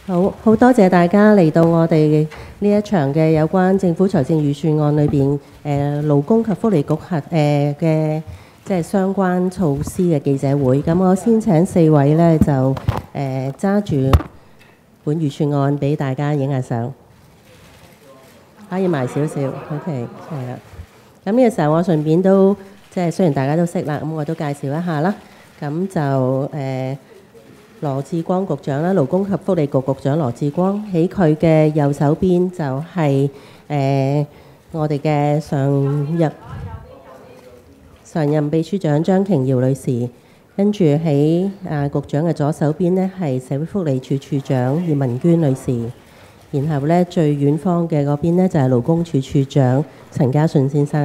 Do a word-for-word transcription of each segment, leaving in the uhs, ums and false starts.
好好多謝大家嚟到我哋呢一場嘅有關政府財政預算案裏邊誒勞工及福利局核誒嘅即係相關措施嘅記者會。咁我先請四位咧就誒揸住本預算案俾大家影下相，可以埋少少。OK， 係啦。咁呢個時候我順便都即係雖然大家都識啦，咁我都介紹一下啦。咁就誒。呃羅致光局長啦，勞工及福利局局長羅致光，喺佢嘅右手邊就係、是、誒、呃、我哋嘅常任常任秘書長張瓊瑤女士，跟住喺啊局長嘅左手邊呢係社會福利署署長葉文娟女士，然後咧最遠方嘅嗰邊呢就係、是、勞工處處長陳家順先生。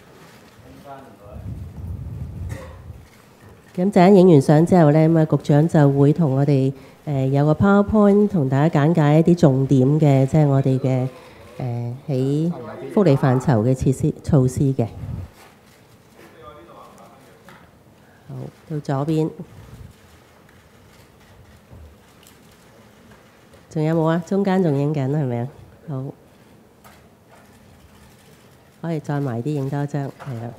咁陣間影完相之後咧，咁啊局長就會同我哋誒、呃、有個 PowerPoint 同大家簡介一啲重點嘅，即係我哋嘅誒喺福利範疇嘅設施措施嘅。好，到左邊，仲有冇啊？中間仲影緊係咪啊？好，可以再埋啲影多張，係啦。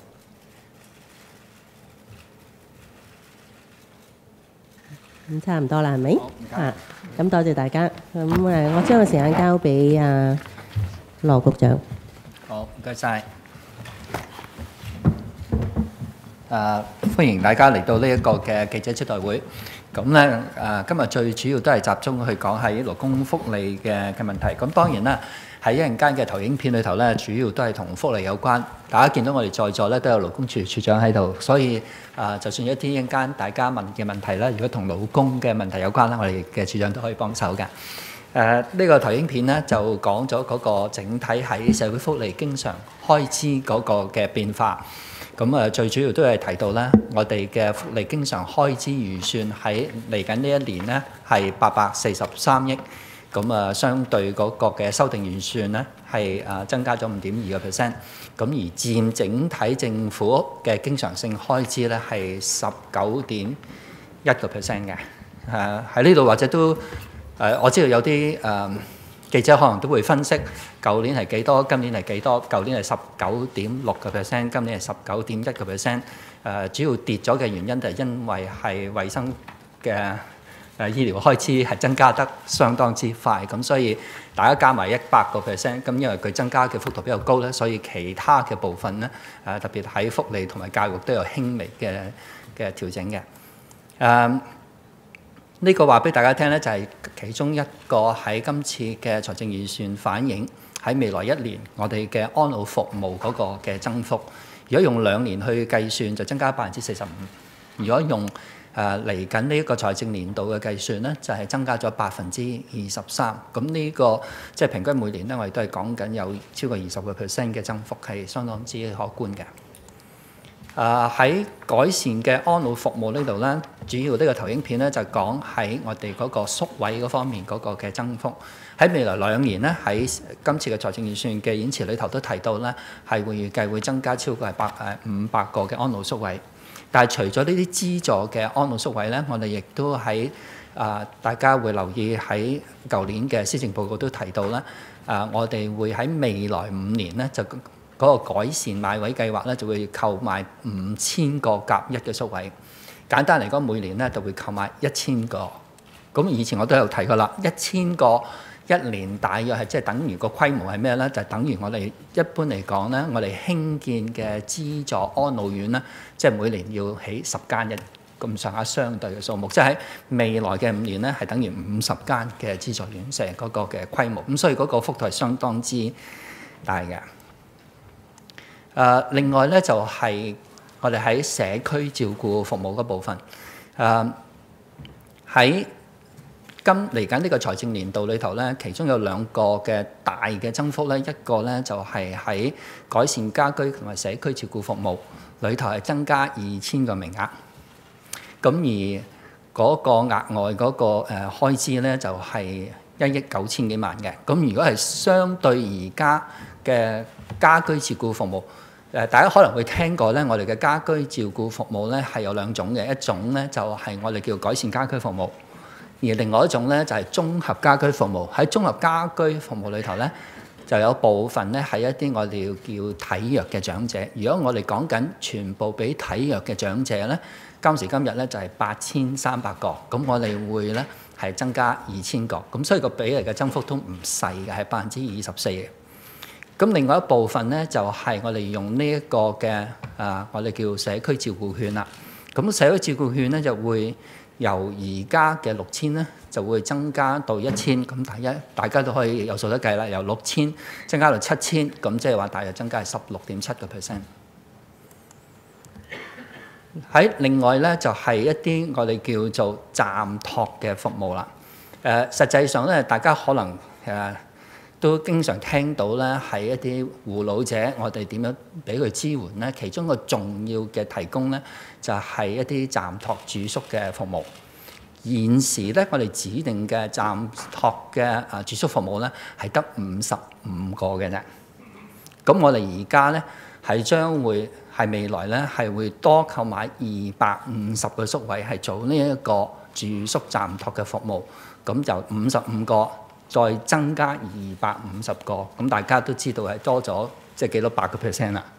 咁差唔多啦，係咪？啊，咁多謝大家。咁誒，我將個時間交俾阿羅局長。 好，唔該晒。誒，歡迎大家嚟到呢一個嘅記者招待會。咁咧誒，今日最主要都係集中去講喺勞工福利嘅嘅問題。咁當然啦，喺一陣間嘅投影片裏頭咧，主要都係同福利有關。大家見到我哋在座咧都有勞工處處長喺度，所以啊，就算一啲一陣間大家問嘅問題咧，如果同勞工嘅問題有關咧，我哋嘅處長都可以幫手嘅。誒，呢個投影片咧就講咗嗰個整體喺社會福利經常開支嗰個嘅變化。咁啊，最主要都係提到咧，我哋嘅福利經常開支預算喺嚟緊呢一年咧係八百四十三億。咁啊，相對嗰個嘅修訂預算咧係啊增加咗五點二個 percent。咁而佔整體政府嘅經常性開支咧係十九點一個 percent 嘅。誒喺呢度或者都誒、呃，我知道有啲誒、呃、記者可能都會分析，舊年係幾多，今年係幾多？舊年係十九點六個 percent， 今年係十九點一個 percent。誒主要跌咗嘅原因就係因為係衞生嘅誒醫療開支係增加得相當之快，咁所以大家加埋一百個 percent， 咁因為佢增加嘅幅度比較高咧，所以其他嘅部分咧誒特別喺福利同埋教育都有輕微嘅嘅調整嘅。誒呢個話俾大家聽咧，就係其中一個喺今次嘅財政預算反映喺未來一年我哋嘅安老服務嗰個嘅增幅。如果用兩年去計算，就增加百分之四十五；如果用誒嚟緊呢一個財政年度嘅計算咧，就係、是、增加咗百分之二十三。咁呢個即係、就是、平均每年咧，我哋都係講緊有超過二十個 percent 嘅增幅，係相當之可觀嘅。誒、呃、喺改善嘅安老服務呢度咧，主要呢個投影片咧就講喺我哋嗰個宿位嗰方面嗰個嘅增幅。喺未來兩年咧，喺今次嘅財政預算嘅演辭裏頭都提到咧，係會預計會增加超過係百誒五百個嘅安老宿位。但係除咗呢啲資助嘅安老宿位咧，我哋亦都喺啊、呃，大家會留意喺舊年嘅施政報告都提到啦。啊、呃，我哋會喺未來五年咧，就嗰個改善買位計劃咧，就會購買五千個甲一嘅宿位。簡單嚟講，每年咧就會購買一千個。咁以前我都有提過啦，一千個一年大約係即係等於個規模係咩咧？就係、是、等於我哋一般嚟講咧，我哋興建嘅資助安老院咧，即係每年要起十間一咁上下相對嘅數目，即係喺未來嘅五年咧，係等於五十間嘅資助院舍嗰個嘅規模。咁所以嗰個幅度係相當之大嘅。誒、呃，另外咧就係、是、我哋喺社區照顧服務嗰部分，誒、呃、喺今嚟緊呢個財政年度裏頭咧，其中有兩個嘅大嘅增幅咧，一個咧就係喺改善家居同埋社區照顧服務裏頭係增加二千個名額。咁而嗰個額外嗰個誒開支咧就係一億九千幾萬嘅。咁如果係相對而家嘅家居照顧服務，誒大家可能會聽過咧，我哋嘅家居照顧服務咧係有兩種嘅，一種咧就係我哋叫改善家居服務。 而另外一種咧就係綜合家居服務。喺綜合家居服務裏頭咧，就有部分咧係一啲我哋要叫體弱嘅長者。如果我哋講緊全部俾體弱嘅長者咧，今時今日咧就係八千三百個，咁我哋會咧係增加二千個，咁所以個比例嘅增幅都唔細嘅，係百分之二十四嘅。咁另外一部分咧就係我哋用呢一個嘅啊，我哋叫社區照顧券啦。咁社區照顧券咧就會由而家嘅六千咧，就會增加到一千。咁大家大家都可以有數得計啦，由六千增加到七千，咁即係話大約增加係十六點七個 percent。喺另外咧就係一啲我哋叫做暫託嘅服務啦。誒，實際上咧，大家可能誒都經常聽到咧，係一啲護老者，我哋點樣俾佢支援咧？其中一個重要嘅提供咧，就係一啲暫託住宿嘅服務。現時咧，我哋指定嘅暫託嘅啊住宿服務咧，係得五十五個嘅啫。咁我哋而家咧係將會係未來咧係會多購買二百五十個宿位，係做呢一個住宿暫託嘅服務。咁就五十五個，再增加二百五十個，咁大家都知道係多咗，即係幾多百個 percent 啦。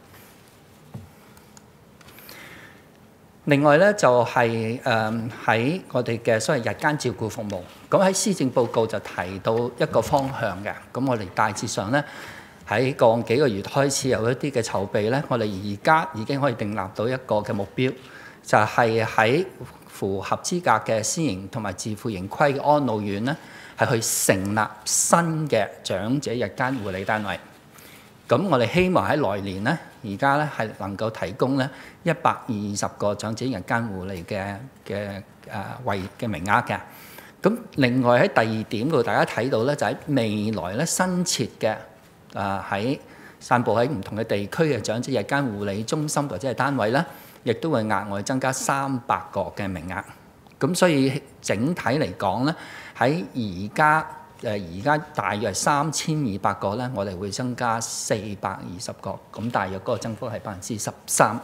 另外咧就係誒喺我哋嘅所謂日間照顧服務，咁喺施政報告就提到一個方向嘅，咁我哋大致上咧喺過幾個月開始有一啲嘅籌備咧，我哋而家已經可以訂立到一個嘅目標，就係喺符合資格嘅私營同埋自負盈虧嘅安老院咧，係去成立新嘅長者日間護理單位。咁我哋希望喺來年咧，而家咧係能夠提供咧一百二十個長者日間護理嘅嘅誒位嘅名額嘅。咁另外喺第二點度，大家睇到咧就喺未來咧新設嘅誒喺散佈喺唔同嘅地區嘅長者日間護理中心或者係單位咧，亦都會額外增加三百個嘅名額。咁所以整體嚟講咧，喺而家誒而家大約係三千二百個咧，我哋會增加四百二十個，咁大約嗰個增幅係百分之十三。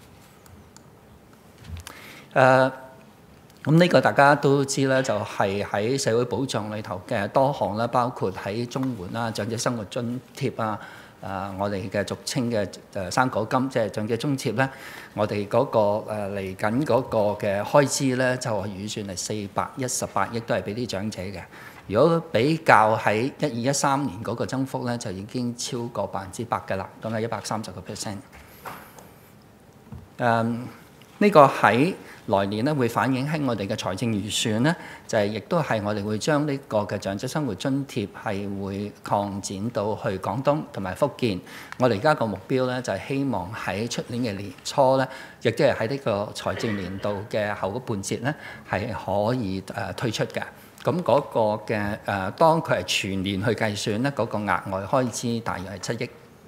誒，咁呢個大家都知咧，就係喺社會保障裏頭嘅多項啦，包括喺綜援啦、長者生活津貼啊。誒、呃，我哋嘅俗稱嘅誒生果金，即係長者津貼咧，我哋嗰、那個嚟緊嗰個嘅開支咧，就預算係四百一十八億，都係俾啲長者嘅。如果比較喺一二一三年嗰個增幅咧，就已經超過百分之百㗎啦，咁係一百三十個 percent。誒，呢個喺來年咧會反映喺我哋嘅財政預算咧，就係亦都係我哋會將呢個嘅長者生活津貼係會擴展到去廣東同埋福建。我哋而家個目標咧就係希望喺出年嘅年初咧，亦即係喺呢個財政年度嘅後嗰半節咧，係可以誒推出嘅。咁嗰個嘅誒，當佢係全年去計算咧，嗰個額外開支大約係七億。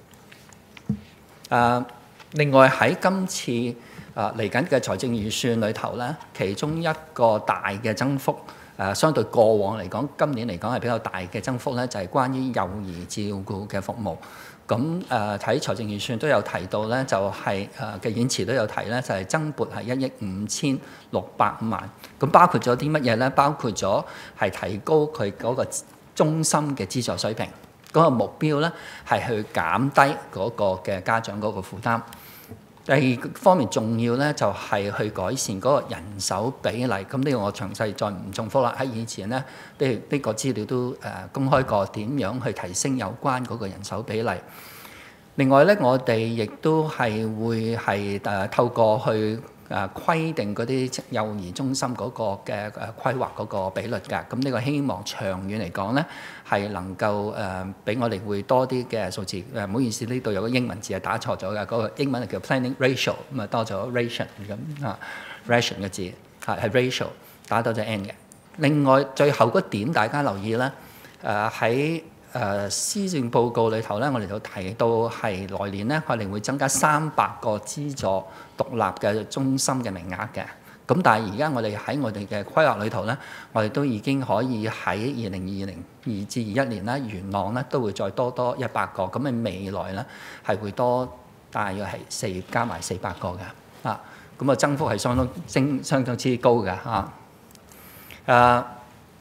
誒，另外喺今次啊，嚟緊嘅財政預算裏頭咧，其中一個大嘅增幅，誒、呃、相對過往嚟講，今年嚟講係比較大嘅增幅咧，就係、是、關於幼兒照顧嘅服務。咁誒睇財政預算都有提到咧，就係誒嘅演詞都有提咧，就係、是、增撥係一億五千六百萬。咁包括咗啲乜嘢咧？包括咗係提高佢嗰個中心嘅資助水平，嗰、那個目標咧係去減低嗰個嘅家長嗰個負擔。第二方面重要咧，就係去改善嗰個人手比例。咁呢個我詳細再唔重複啦。喺以前咧，呢呢個資料都誒公開過點樣去提升有關嗰個人手比例。另外咧，我哋亦都係會係誒透過去誒規定嗰啲幼兒中心嗰個嘅誒規劃嗰個比率㗎。咁呢個希望長遠嚟講咧，係能夠誒俾我哋會多啲嘅數字。誒唔好意思，呢度有個英文字係打錯咗嘅，嗰個英文係叫 planning ratio，咁啊多咗 ration 咁啊 ration 嘅字係係 ratio 打多咗 n 嘅。另外最後嗰點大家留意咧，誒喺誒施政報告裏頭咧，我哋就提到係來年咧，我哋會增加三百個資助獨立嘅中心嘅名額嘅。咁但係而家我哋喺我哋嘅規劃裏頭咧，我哋都已經可以喺二零二零二至二一年啦，元朗咧都會再多多一百個。咁喺未來咧係會多大約係四加埋四百個嘅啊。咁啊增幅係相當升相當之高嘅嚇。誒、啊、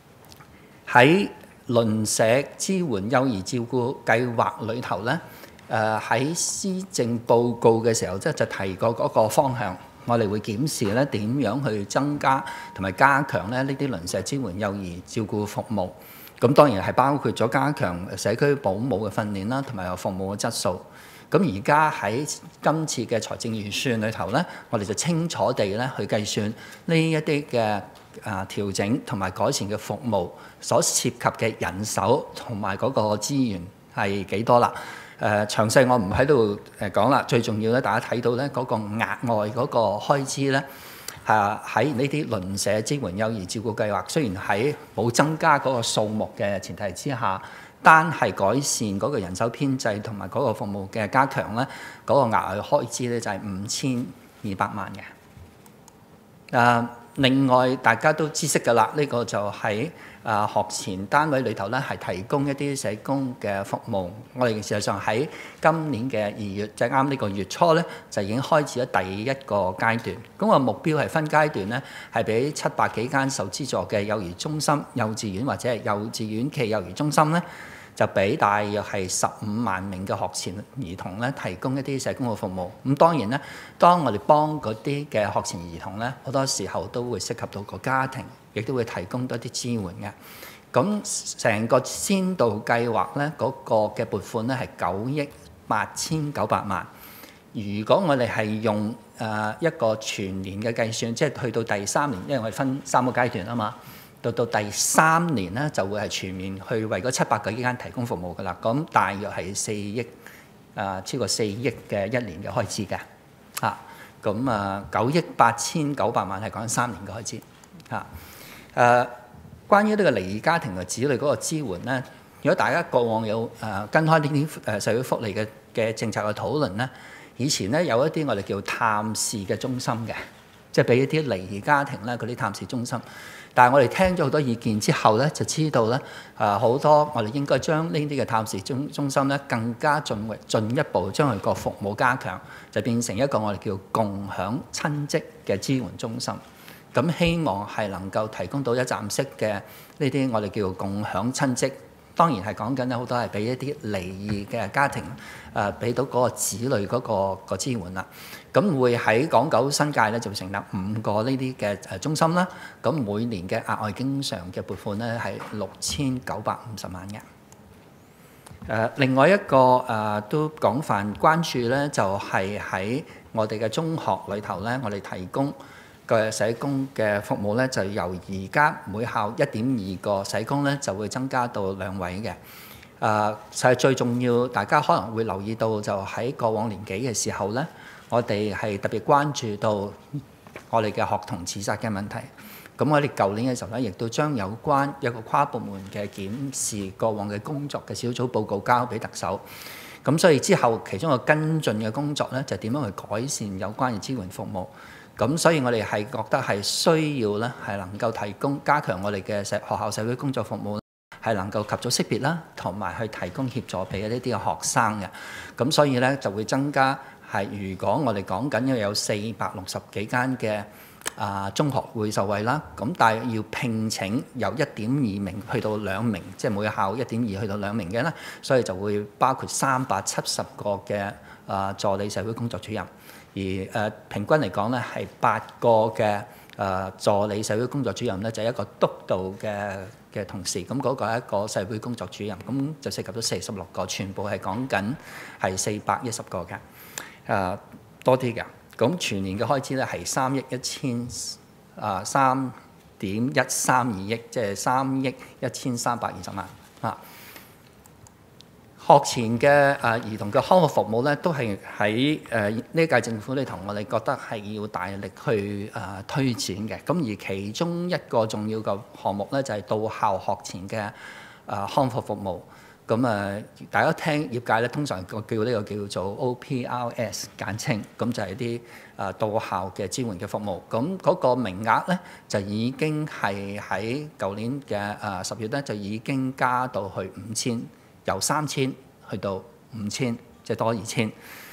喺鄰舍支援幼兒照顧計劃裏頭咧，誒喺施政報告嘅時候，即係就提過嗰個方向，我哋會檢視咧點樣去增加同埋加強咧呢啲鄰舍支援幼兒照顧服務。咁當然係包括咗加強社區保姆嘅訓練啦，同埋服務嘅質素。咁而家喺今次嘅財政預算裏頭咧，我哋就清楚地咧去計算呢一啲嘅啊調整同埋改善嘅服務所涉及嘅人手同埋嗰個資源係幾多啦？誒詳細我唔喺度誒講啦。最重要咧，大家睇到咧嗰個額外嗰個開支咧，係喺呢啲鄰舍支援幼兒照顧計劃，雖然喺冇增加嗰個數目嘅前提之下，單係改善嗰個人手編制同埋嗰個服務嘅加強咧，嗰、那個額外開支咧就係五千二百萬嘅。誒、啊，另外大家都知悉㗎啦，呢、這個就喺誒學前單位裏頭咧，係提供一啲社工嘅服務。我哋事實上喺今年嘅二月，即係啱呢個月初咧，就已經開始咗第一個階段。咁、那個目標係分階段咧，係俾七百幾間受資助嘅幼兒中心、幼稚園或者係幼稚園暨幼兒中心咧，就俾大約係十五萬名嘅學前兒童咧，提供一啲社工嘅服務。咁當然咧，當我哋幫嗰啲嘅學前兒童咧，好多時候都會涉及到個家庭，亦都會提供多啲支援嘅。咁成個先導計劃咧，嗰個嘅撥款咧係九億八千九百萬。如果我哋係用誒一個全年嘅計算，即係去到第三年，因為我哋分三個階段啊嘛。到到第三年咧，就會係全面去為嗰七百幾間提供服務㗎啦。咁大約係四億，誒、呃、超過四億嘅一年嘅開支嘅。嚇，咁啊九億八千九百萬係講緊三年嘅開支。嚇、啊，誒、呃、關於呢個離異家庭嘅子女嗰個支援咧，如果大家過往有誒、呃、跟開呢啲誒社會福利嘅嘅政策嘅討論咧，以前咧有一啲我哋叫探視嘅中心嘅，即係俾一啲離異家庭咧嗰啲探視中心。但係我哋聽咗好多意見之後咧，就知道咧，誒好多我哋應該將呢啲嘅探視中中心咧，更加進為進一步將佢個服務加強，就變成一個我哋叫共享親職嘅支援中心。咁希望係能夠提供到一站式嘅呢啲我哋叫共享親職。當然係講緊咧，好多係俾一啲離異嘅家庭誒，俾、呃、到嗰個子女嗰、那個、那個支援啦。咁會喺港九新界咧，就成立五個呢啲嘅誒中心啦。咁每年嘅額外經常嘅撥款咧係六千九百五十萬嘅。誒、呃，另外一個誒、呃、都廣泛關注咧，就係、是、喺我哋嘅中學裏頭咧，我哋提供嘅社工嘅服務咧，就由而家每校一點二個社工咧，就會增加到兩位嘅。誒、呃，就係最重要，大家可能會留意到，就喺過往年幾嘅時候咧，我哋係特別關注到我哋嘅學童自殺嘅問題。咁我哋舊年嘅時候咧，亦都將有關一個跨部門嘅檢視過往嘅工作嘅小組報告交俾特首。咁所以之後其中一個跟進嘅工作咧，就點樣去改善有關嘅支援服務。咁所以我哋係覺得係需要咧，係能夠提供加強我哋嘅社學校社會工作服務，係能夠及早識別啦，同埋去提供協助俾呢啲嘅學生嘅。咁所以咧就會增加係，如果我哋講緊因為有四百六十幾間嘅啊中學會受惠啦，咁但係要聘請由一點二名去到兩名，即係每校一點二去到兩名嘅咧，所以就會包括三百七十個嘅啊助理社會工作主任。而誒、呃、平均嚟講咧，係八個嘅誒、呃、助理社會工作主任咧，就係、是、一個督導嘅嘅同事。咁嗰個係一個社會工作主任，咁就涉及到四十六個，全部係講緊係四百一十個嘅誒、呃、多啲嘅。咁全年嘅開支咧係三億一千啊三點一三二億，即係三億一千三百二十萬啊。學前嘅誒、呃、兒童嘅康復服務咧，都係喺誒呢屆政府裏頭，我哋覺得係要大力去誒、呃、推展嘅。咁而其中一個重要嘅項目咧，就係、是、到校學前嘅誒、呃、康復服務。咁誒、呃，大家聽業界咧，通常個叫呢個叫做 O P R S 簡稱，咁就係啲誒到校嘅支援嘅服務。咁嗰個名額咧，就已經係喺舊年嘅誒十月咧，就已經加到去五千。由三千去到五千，即係多二千。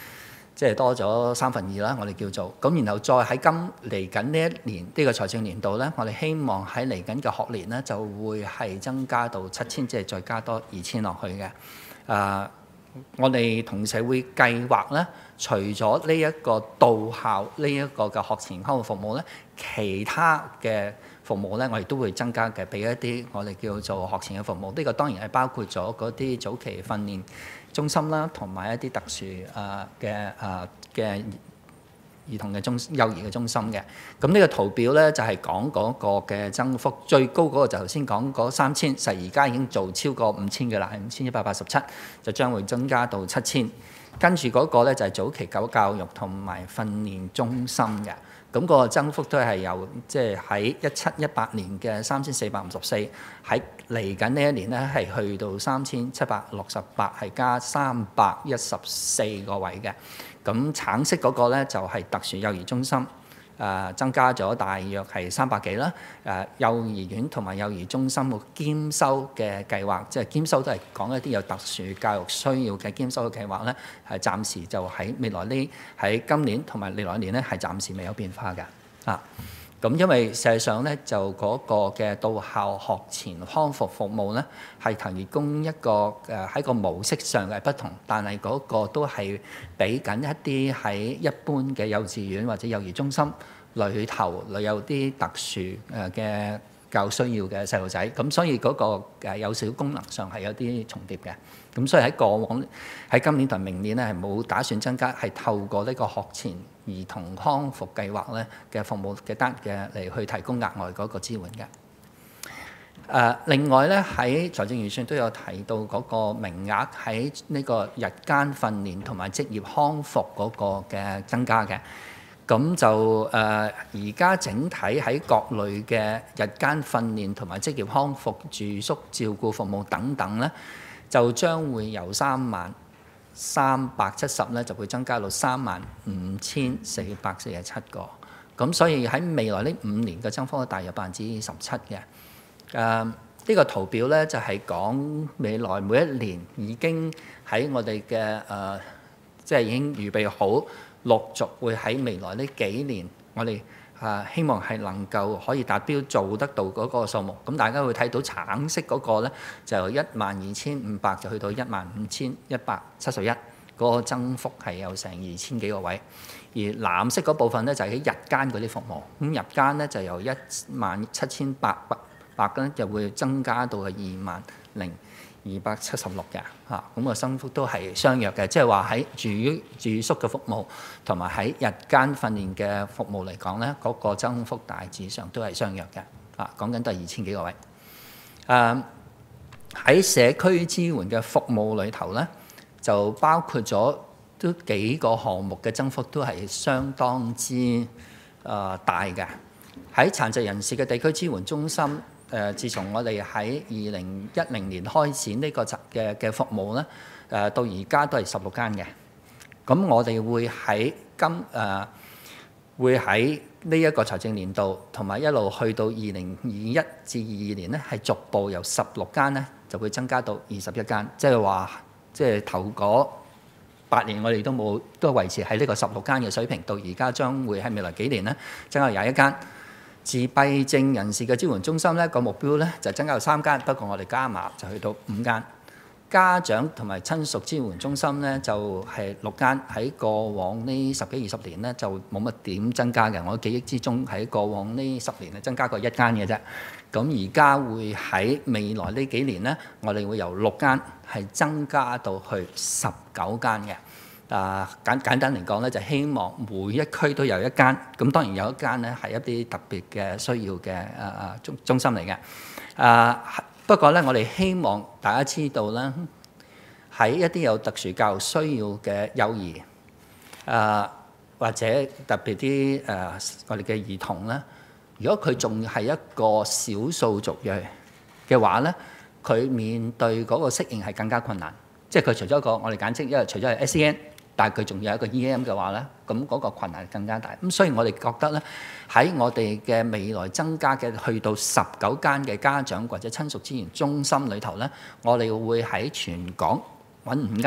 即係多咗三分二啦，我哋叫做咁，然後再喺今嚟緊呢一年呢個財政年度呢，我哋希望喺嚟緊嘅學年呢，就會係增加到七千，即係再加多二千落去嘅。啊，我哋同社會計劃呢，除咗呢一個到校呢一個嘅學前康復服務呢，其他嘅服務呢，我哋都會增加嘅，俾一啲我哋叫做學前嘅服務。呢個當然係包括咗嗰啲早期訓練中心啦，同埋一啲特殊啊嘅啊嘅兒童嘅中幼兒嘅中心嘅。咁呢個圖表咧就係講嗰個嘅增幅，最高嗰個就頭先講嗰三千，實而家已經做超過五千嘅啦，係五千一百八十七，就將會增加到七千。跟住嗰個咧就係早期狗教育同埋訓練中心嘅。咁個增幅都係由即係喺一七一八年嘅三千四百五十四，喺嚟緊呢一年咧係去到三千七百六十八，係加三百一十四個位嘅。咁橙色嗰個咧就係特殊幼兒中心，誒增加咗大約係三百幾啦。誒幼兒園同埋幼兒中心個兼收嘅計劃，即係兼收都係講一啲有特殊教育需要嘅兼收嘅計劃咧，係暫時就喺未來呢喺今年同埋未來一年咧係暫時未有變化㗎。啊，咁因為事實上咧就嗰個嘅到校學前康復服務咧係提供一個誒喺個模式上嘅不同，但係嗰個都係俾緊一啲喺一般嘅幼稚園或者幼兒中心裏頭裏有啲特殊誒嘅教育需要嘅細路仔，咁所以嗰個誒有少少功能上係有啲重疊嘅。咁所以喺過往喺今年同明年咧係冇打算增加，係透過呢個學前兒童康復計劃咧嘅服務嘅單嘅嚟去提供額外嗰個支援嘅。誒，另外咧喺財政預算都有提到嗰個名額喺呢個日間訓練同埋職業康復嗰個嘅增加嘅。咁就誒而家整體喺各類嘅日間訓練同埋職業康復、住宿照顧服務等等咧，就將會由三萬三百七十咧，就會增加到三萬五千四百四十七個。咁所以喺未來呢五年嘅增幅大約百分之十七嘅。誒、呃、呢、這個圖表咧就係、是、講未來每一年已經喺我哋嘅誒，即係已經預備好。陸續會喺未來呢幾年，我哋啊希望係能夠可以達標做得到嗰個數目。咁大家會睇到橙色嗰個咧，就由一萬二千五百就去到一萬五千一百七十一，嗰個增幅係有成二千幾個位。而藍色嗰部分咧就係喺日間嗰啲服務，咁日間咧就由一萬七千八百咧就會增加到係二萬零二百七十六嘅嚇，咁個增幅都係相若嘅，即係話喺住住宿嘅服務同埋喺日間訓練嘅服務嚟講咧，嗰個增幅大致上都係相若嘅嚇。講緊都係二千幾個位。誒喺社區支援嘅服務裏頭咧，就包括咗都幾個項目嘅增幅都係相當之誒大嘅。喺殘疾人士嘅地區支援中心。誒、呃，自從我哋喺二零一零年開始呢個嘅嘅服務咧，誒、呃、到而家都係十六間嘅。咁我哋會喺今誒、呃、會喺呢一個財政年度，同埋一路去到二零二一至二二年咧，係逐步由十六間咧就會增加到二十一間。即係話，即係頭嗰八年我哋都冇都維持喺呢個十六間嘅水平，到而家將會喺未來幾年咧增加廿一間。自閉症人士嘅支援中心咧，個目標咧就增加到三間，不過我哋加碼就去到五間。家長同埋親屬支援中心咧就係、是、六間，喺過往呢十幾二十年咧就冇乜點增加嘅。我記憶之中喺過往呢十年係增加過一間嘅啫。咁而家會喺未來呢幾年咧，我哋會由六間係增加到去十九間嘅。啊，簡簡單嚟講咧，就希望每一區都有一間，咁當然有一間咧係一啲特別嘅需要嘅啊啊中中心嚟嘅。啊，不過咧，我哋希望大家知道咧，喺一啲有特殊教育需要嘅幼兒啊，或者特別啲誒、啊、我哋嘅兒童咧，如果佢仲係一個少數族裔嘅話咧，佢面對嗰個適應係更加困難。即係佢除咗一個我哋簡稱，因為除咗係 S E N。但係佢仲有一個 E M 嘅話咧，咁嗰個困難更加大。咁所以我哋覺得咧，喺我哋嘅未來增加嘅去到十九間嘅家長或者親屬資源中心裏頭咧，我哋會喺全港揾五間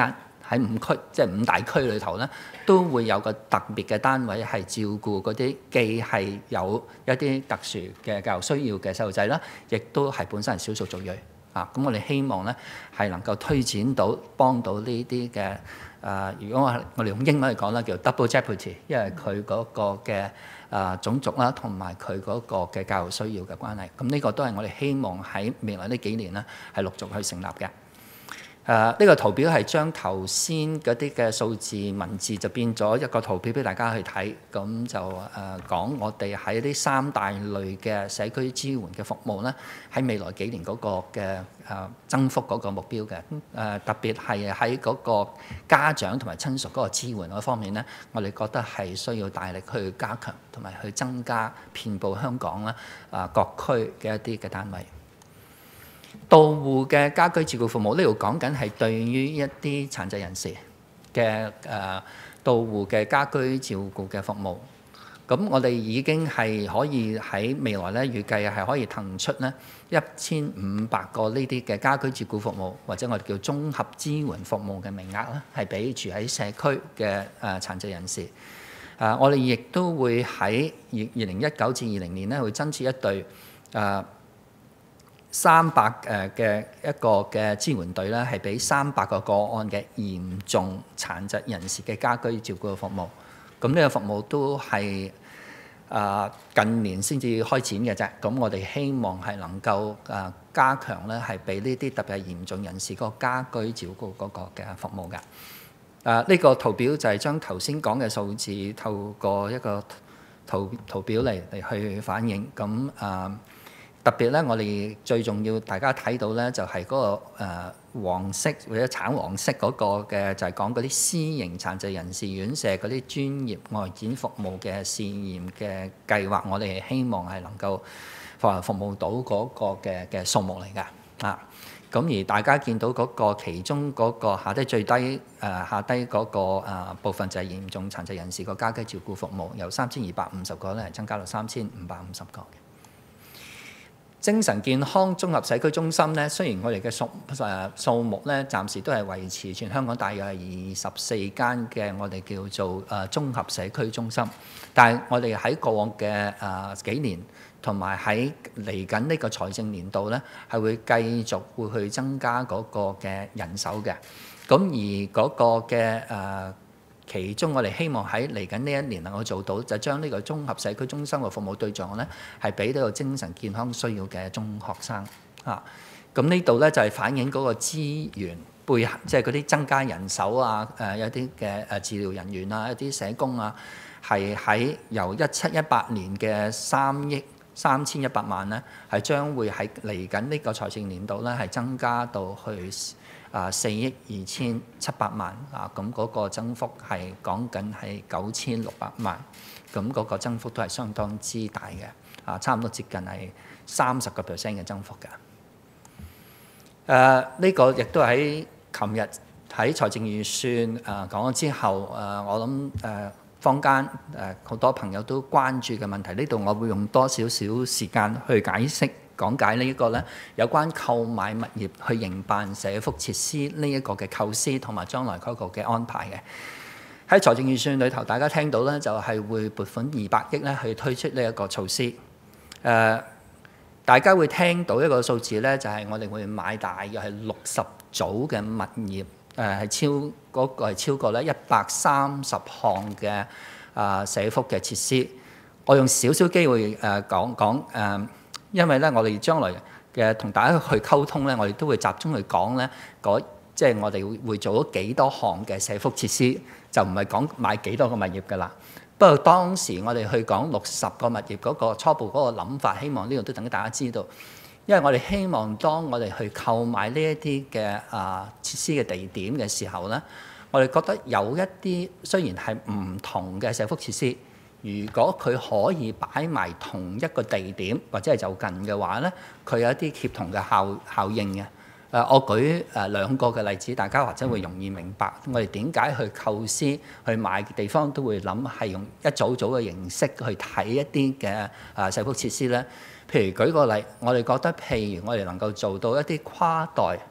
喺五區，即係五大區裏頭咧，都會有個特別嘅單位係照顧嗰啲既係有一啲特殊嘅教育需要嘅細路仔啦，亦都係本身係少數族裔啊。咁我哋希望咧係能夠推展到幫到呢啲嘅誒，如果我我哋用英文嚟講咧，叫 double jeopardy， 因為佢嗰個嘅誒種族啦，同埋佢嗰個嘅教育需要嘅關係。咁呢個都係我哋希望喺未來呢幾年咧係陸續去成立嘅。誒呢、uh, 個圖表係將頭先嗰啲嘅數字文字就變咗一個圖表俾大家去睇，咁就誒、uh, 講我哋喺呢三大類嘅社區支援嘅服務咧，喺未來幾年嗰個嘅誒、uh, 增幅嗰個目標嘅，誒、uh, 特別係喺嗰個家長同埋親屬嗰個支援嗰方面咧，我哋覺得係需要大力去加強同埋去增加遍佈香港啦啊各區嘅一啲嘅單位。到戶嘅家居照顧服務呢度講緊係對於一啲殘疾人士嘅誒到戶嘅家居照顧嘅服務。咁我哋已經係可以喺未來咧預計係可以騰出咧一千五百個呢啲嘅家居照顧服務，或者我哋叫綜合支援服務嘅名額啦，係俾住喺社區嘅誒殘疾人士。誒、呃，我哋亦都會喺二二零一九至二零年咧會增設一隊誒。呃三百誒嘅一個嘅支援隊咧，係俾三百個個案嘅嚴重殘疾人士嘅家居照顧服務。咁呢個服務都係啊近年先至開展嘅啫。咁我哋希望係能夠啊加強咧，係俾呢啲特別係嚴重人士個家居照顧嗰個嘅服務㗎。啊呢個圖表就係將頭先講嘅數字透過一個圖圖表嚟嚟去反映。咁啊。特別咧，我哋最重要大家睇到咧，就係嗰個誒黃色或者橙黃色嗰個嘅，就係講嗰啲私營殘疾人士院舍嗰啲專業外展服務嘅試驗嘅計劃，我哋希望係能夠服服務到嗰個嘅嘅數目嚟㗎啊！咁而大家見到嗰個其中嗰個下低最低誒、呃、下低嗰個誒部分就係嚴重殘疾人士個家居照顧服務，由三千二百五十個咧增加到三千五百五十個嘅。精神健康綜合社區中心咧，雖然我哋嘅數誒數目咧，暫時都係維持全香港大約係二十四間嘅我哋叫做誒綜合社區中心，但係我哋喺過往嘅誒幾年同埋喺嚟緊呢個財政年度咧，係會繼續會去增加嗰個嘅人手嘅。咁而嗰個嘅誒其中我哋希望喺嚟緊呢一年能夠做到，就將呢個綜合社區中心嘅服務對象咧，係俾到個精神健康需要嘅中學生啊。咁呢度咧就係反映嗰個資源背後，即係嗰啲增加人手啊，誒有啲嘅誒治療人員啊，一啲社工啊，係喺由一七一八年嘅三億三千一百萬咧，係將會喺嚟緊呢個財政年度咧，係增加到去啊四億二千七百萬啊，咁嗰個增幅係講緊係九千六百萬，咁嗰個增幅都係相當之大嘅，啊差唔多接近係三十個 percent 嘅增幅㗎。誒呢個亦都喺琴日喺財政預算誒講咗之後，誒我諗誒坊間誒好多朋友都關注嘅問題，呢度我會用多少少時間去解釋。講解呢一個咧有關購買物業去營辦社福設施呢一個嘅構思同埋將來嗰個嘅安排嘅。喺財政預算裏頭，大家聽到咧就係會撥款二百億咧去推出呢一個措施。誒、呃，大家會聽到一個數字咧，就係、是、我哋會買大約係六十組嘅物業，誒、呃、係超嗰、那個係超過咧一百三十項嘅啊、呃、社福嘅設施。我用少少機會誒、呃、講講誒。呃因為咧，我哋將來嘅同大家去溝通咧，我哋都會集中去講咧，嗰即係我哋會會做咗幾多項嘅社福設施，就唔係講買幾多個物業㗎啦。不過當時我哋去講六十個物業嗰個初步嗰個諗法，希望呢度都等大家知道。因為我哋希望當我哋去購買呢一啲嘅啊設施嘅地點嘅時候咧，我哋覺得有一啲雖然係唔同嘅社福設施。如果佢可以擺埋同一個地點或者係就近嘅話咧，佢有一啲協同嘅效效應嘅。誒、呃，我舉誒兩個嘅例子，大家或者會容易明白。我哋點解去構思去買地方都會諗係用一組組嘅形式去睇一啲嘅誒社福設施咧。譬如舉個例，我哋覺得譬如我哋能夠做到一啲跨代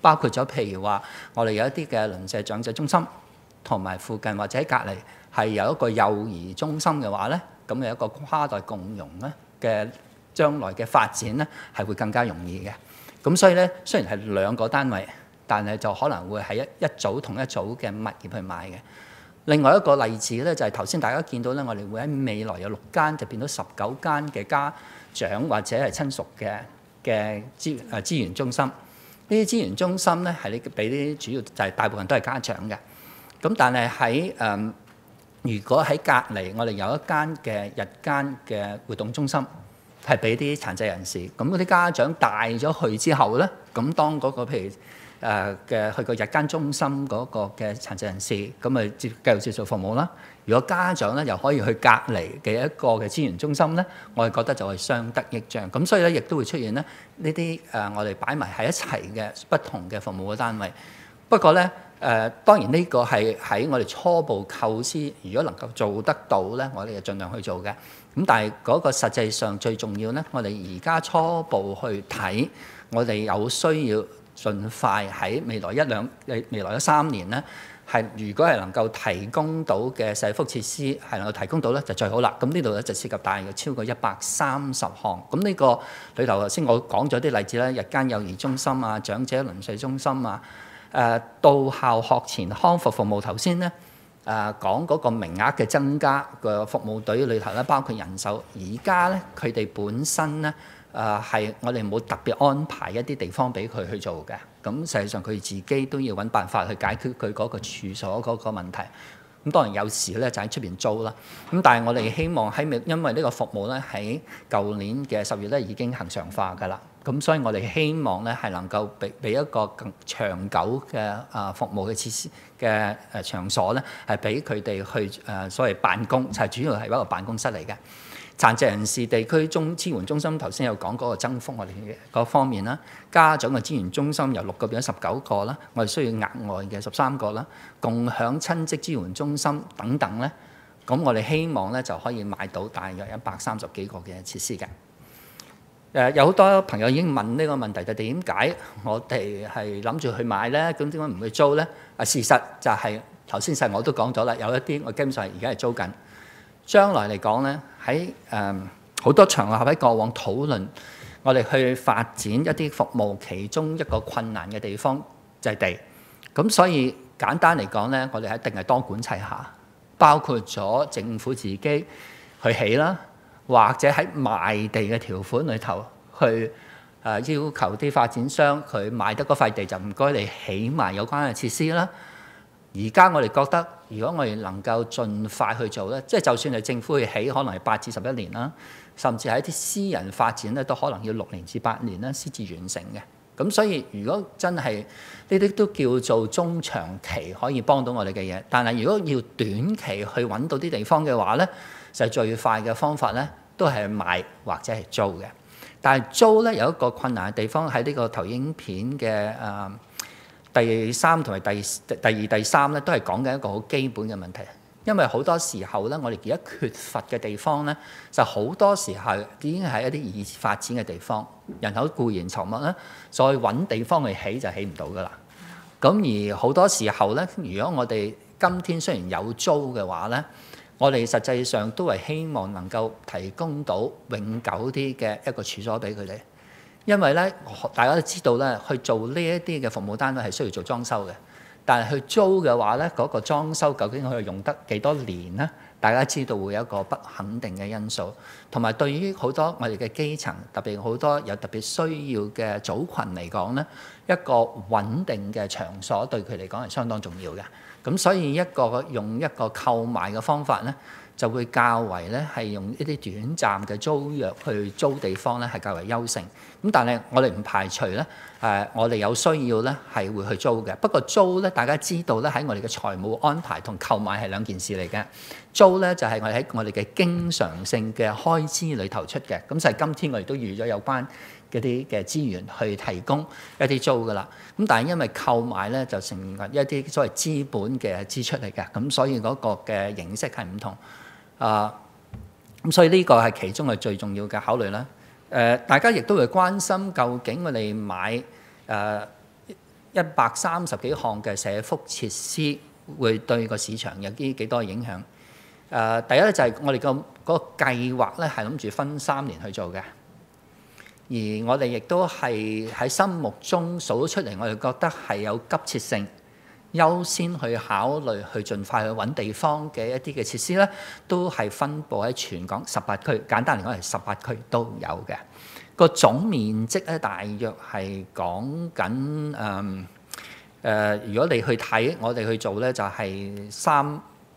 包括咗譬如話，我哋有一啲嘅鄰舍長者中心，同埋附近或者喺隔離係有一個幼兒中心嘅話咧，咁有一個跨代共融咧嘅將來嘅發展咧係會更加容易嘅。咁所以咧，雖然係兩個單位，但係就可能會係一一組同一組嘅物業去買嘅。另外一個例子咧，就係頭先大家見到咧，我哋會喺未來有六間就變到十九間嘅家長或者係親屬嘅嘅資誒資源中心。呢啲資源中心咧係你俾啲主要就係大部分都係家長嘅。咁但係喺誒，如果喺隔離，我哋有一間嘅日間嘅活動中心，係俾啲殘疾人士。咁嗰啲家長帶咗去之後咧，咁當嗰個譬如誒嘅去個日間中心嗰個嘅殘疾人士，咁咪接繼續接受服務啦。如果家長咧又可以去隔離嘅一個嘅資源中心咧，我哋覺得就係相得益彰。咁所以咧，亦都會出現咧呢啲誒我哋擺埋喺一齊嘅不同嘅服務嘅單位。不過咧誒、呃，當然呢個係喺我哋初步構思，如果能夠做得到咧，我哋就盡量去做嘅。咁但係嗰個實際上最重要咧，我哋而家初步去睇，我哋有需要盡快喺未來一兩誒未來一三年咧，係如果係能夠提供到嘅社福設施係能夠提供到咧，就最好啦。咁呢度咧就涉及大約超過一百三十項。咁呢個裏頭頭先我講咗啲例子咧，日間幼兒中心啊、長者鄰舍中心啊、誒、呃、到校學前康復服務。頭先咧誒講嗰個名額嘅增加個服務隊裏頭咧，包括人手。而家咧佢哋本身咧。誒係、呃、我哋冇特別安排一啲地方俾佢去做嘅，咁實際上佢自己都要揾辦法去解決佢嗰個處所嗰個問題。咁當然有時咧就喺出邊租啦。咁但係我哋希望喺未，因為呢個服務咧喺舊年嘅十月咧已經恆常化㗎啦。咁所以我哋希望咧係能夠俾俾一個更長久嘅啊服務嘅設施嘅誒場所咧，係俾佢哋去誒所謂辦公，就係主要係一個辦公室嚟嘅。殘疾人士地區中支援中心頭先有講嗰個增幅，我哋嗰方面啦，家長嘅資源中心由六個變咗十九個啦，我哋需要額外嘅十三個啦，共享親職支援中心等等咧，咁我哋希望咧就可以買到大約一百三十幾個嘅設施嘅。誒有好多朋友已經問呢個問題，就點解我哋係諗住去買咧？咁點解唔去租咧？啊，事實就係頭先細我都講咗啦，有一啲我基本上而家係租緊。將來嚟講咧，喺誒好多場合喺過往討論，我哋去發展一啲服務，其中一個困難嘅地方就係地。咁所以簡單嚟講咧，我哋一定係多管齊下，包括咗政府自己去起啦，或者喺賣地嘅條款裏頭去誒要求啲發展商佢賣得嗰塊地就唔該你起埋有關嘅設施啦。而家我哋覺得，如果我哋能夠盡快去做咧，即係就算係政府去起，可能係八至十一年啦，甚至係一啲私人發展咧，都可能要六年至八年咧先至完成嘅。咁所以如果真係呢啲都叫做中長期可以幫到我哋嘅嘢，但係如果要短期去揾到啲地方嘅話咧，就係最快嘅方法咧，都係買或者係租嘅。但係租咧有一個困難嘅地方喺呢個投影片嘅誒。呃第三同埋第第二、第三咧，都係講緊一個好基本嘅問題。因為好多時候咧，我哋而家缺乏嘅地方咧，就好多時候已經係一啲已發展嘅地方，人口固然稠密啦，再揾地方去起就起唔到噶啦。咁而好多時候咧，如果我哋今天雖然有租嘅話咧，我哋實際上都係希望能夠提供到永久啲嘅一個處所俾佢哋。因為咧，大家都知道咧，去做呢一啲嘅服務單位係需要做裝修嘅。但係去租嘅話咧，嗰個裝修究竟可以用得幾多年呢？大家知道會有一個不肯定嘅因素，同埋對於好多我哋嘅基層，特別好多有特別需要嘅組群嚟講咧，一個穩定嘅場所對佢嚟講係相當重要嘅。咁所以一個用一個購買嘅方法咧，就會較為咧係用一啲短暫嘅租約去租地方咧，係較為優勝。咁但係我哋唔排除咧，誒我哋有需要咧係會去租嘅。不過租咧，大家知道咧喺我哋嘅財務安排同購買係兩件事嚟嘅。租咧就係我哋喺我哋嘅經常性嘅開支裏頭出嘅。咁就係今天我哋都預咗有關嗰啲嘅資源去提供一啲租噶啦。咁但係因為購買咧就成為一啲所謂資本嘅支出嚟嘅，咁所以嗰個嘅形式係唔同。啊，咁所以呢個係其中係最重要嘅考慮啦。誒、呃，大家亦都會關心究竟我哋買誒、呃、 一百三十幾項嘅社福設施會對個市場有啲幾多影響？誒、呃，第一咧就係我哋個嗰個計劃咧係諗住分三年去做嘅，而我哋亦都係喺心目中數出嚟，我哋覺得係有急切性，優先去考慮去盡快去揾地方嘅一啲嘅設施咧，都係分佈喺全港十八區，簡單嚟講係十八區都有嘅。個總面積咧，大約係講緊誒誒，如果你去睇，我哋去做咧，就係三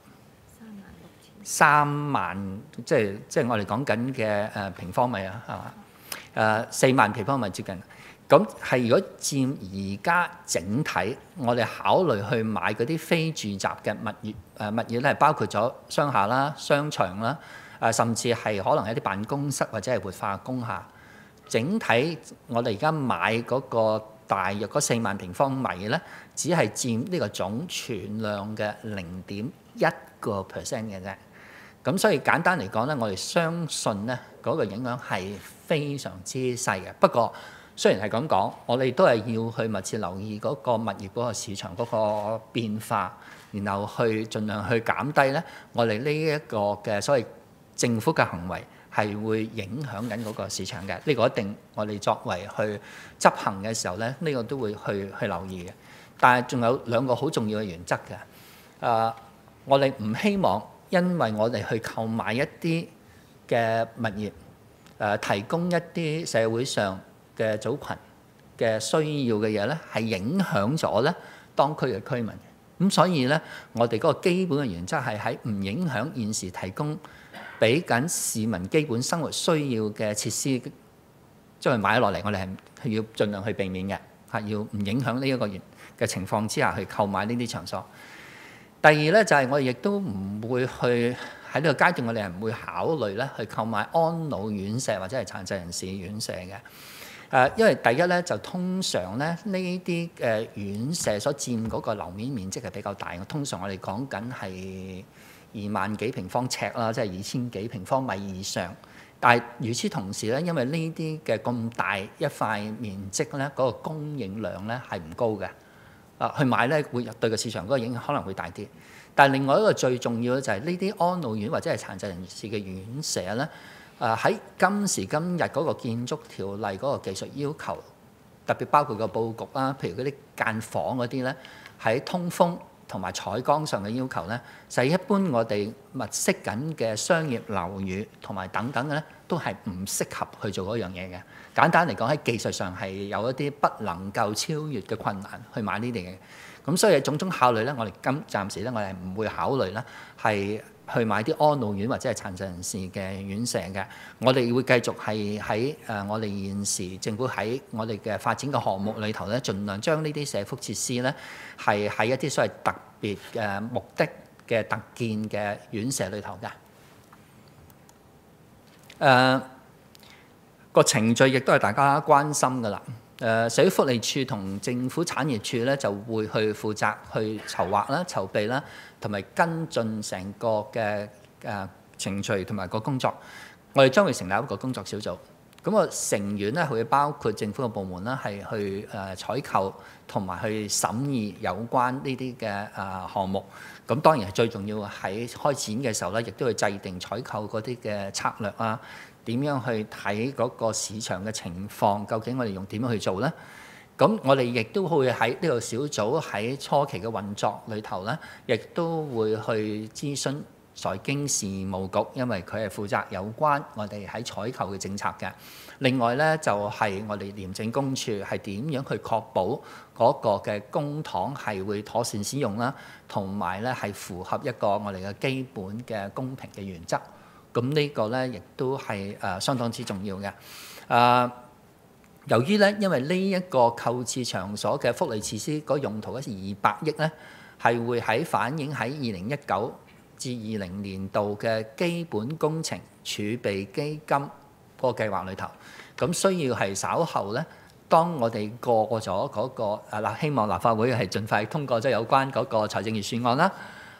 三萬，即係即係我哋講緊嘅誒平方米啊，係嘛？誒四萬平方米接近。咁係如果佔而家整體，我哋考慮去買嗰啲非住宅嘅物業誒物業咧，係包括咗商廈啦、商場啦，誒甚至係可能一啲辦公室或者係活化工廈。整體我哋而家買嗰個大約嗰四萬平方米咧，只係佔呢個總存量嘅零點一個 percent 嘅啫。咁所以簡單嚟講咧，我哋相信咧嗰個影響係非常之細嘅。不過雖然係咁講，我哋都係要去密切留意嗰個物業嗰個市場嗰個變化，然後去盡量去減低咧我哋呢一個嘅所謂政府嘅行為係會影響緊嗰個市場嘅。呢個一定我哋作為去執行嘅時候咧，呢個都會去去留意嘅。但係仲有兩個好重要嘅原則嘅。誒，我哋唔希望因為我哋去購買一啲嘅物業，誒提供一啲社會上嘅組群嘅需要嘅嘢咧，係影響咗咧當區嘅居民嘅。咁所以咧，我哋嗰個基本嘅原則係喺唔影響現時提供俾緊市民基本生活需要嘅設施，將佢買落嚟，我哋係要盡量去避免嘅，係要唔影響呢一個嘅情況之下去購買呢啲場所。第二咧就係、是、我哋亦都唔會去喺呢個階段，我哋係唔會考慮咧去購買安老院舍或者係殘疾人士院舍嘅。誒，因為第一咧就通常咧呢啲誒院舍所佔嗰個樓面面積係比較大，通常我哋講緊係二萬幾平方尺啦，即係二千幾平方米以上。但係與此同時咧，因為呢啲嘅咁大一塊面積咧，嗰個供應量咧係唔高嘅。啊，去買咧會對個市場嗰個影響可能會大啲。但係另外一個最重要嘅就係呢啲安老院或者係殘疾人士嘅院舍咧。誒喺今時今日嗰個建築條例嗰個技術要求，特別包括個佈局啦，譬如嗰啲間房嗰啲咧，喺通風同埋採光上嘅要求咧，就係一般我哋物色緊嘅商業樓宇同埋等等嘅咧，都係唔適合去做嗰樣嘢嘅。簡單嚟講，喺技術上係有一啲不能夠超越嘅困難去買呢啲嘢。咁所以種種考慮咧，我哋今暫時咧，我哋係唔會考慮咧係去買啲安老院或者係殘疾人士嘅院舍嘅。我哋會繼續係喺誒我哋現時政府喺我哋嘅發展嘅項目裏頭咧，盡量將呢啲社福設施咧係喺一啲所謂特別嘅目的嘅特建嘅院舍裏頭嘅。誒個程序亦都係大家關心㗎啦。誒社會福利署同政府產業署咧就會去負責去籌劃啦、籌備啦，同埋跟進成個嘅誒程序同埋個工作。我哋將會成立一個工作小組，咁個成員咧會包括政府嘅部門啦，係去誒採購同埋去審議有關呢啲嘅誒項目。咁當然係最重要喺開展嘅時候咧，亦都會制定採購嗰啲嘅策略啊。點樣去睇嗰個市場嘅情況？究竟我哋用點樣去做呢？咁我哋亦都會喺呢個小組喺初期嘅運作裏頭呢，亦都會去諮詢財經事務局，因為佢係負責有關我哋喺採購嘅政策嘅。另外呢，就係我哋廉政公署係點樣去確保嗰個嘅公帑係會妥善使用啦，同埋呢係符合一個我哋嘅基本嘅公平嘅原則。咁呢個咧，亦都係誒相當之重要嘅。誒、呃，由於咧，因為呢一個購置場所嘅福利設施嗰用途係二百億咧，係會喺反映喺二零一九至二零年度嘅基本工程儲備基金嗰個計劃裏頭。咁需要係稍後咧，當我哋過咗嗰、那個誒嗱、啊，希望立法會係盡快通過咗有關嗰個財政預算案啦。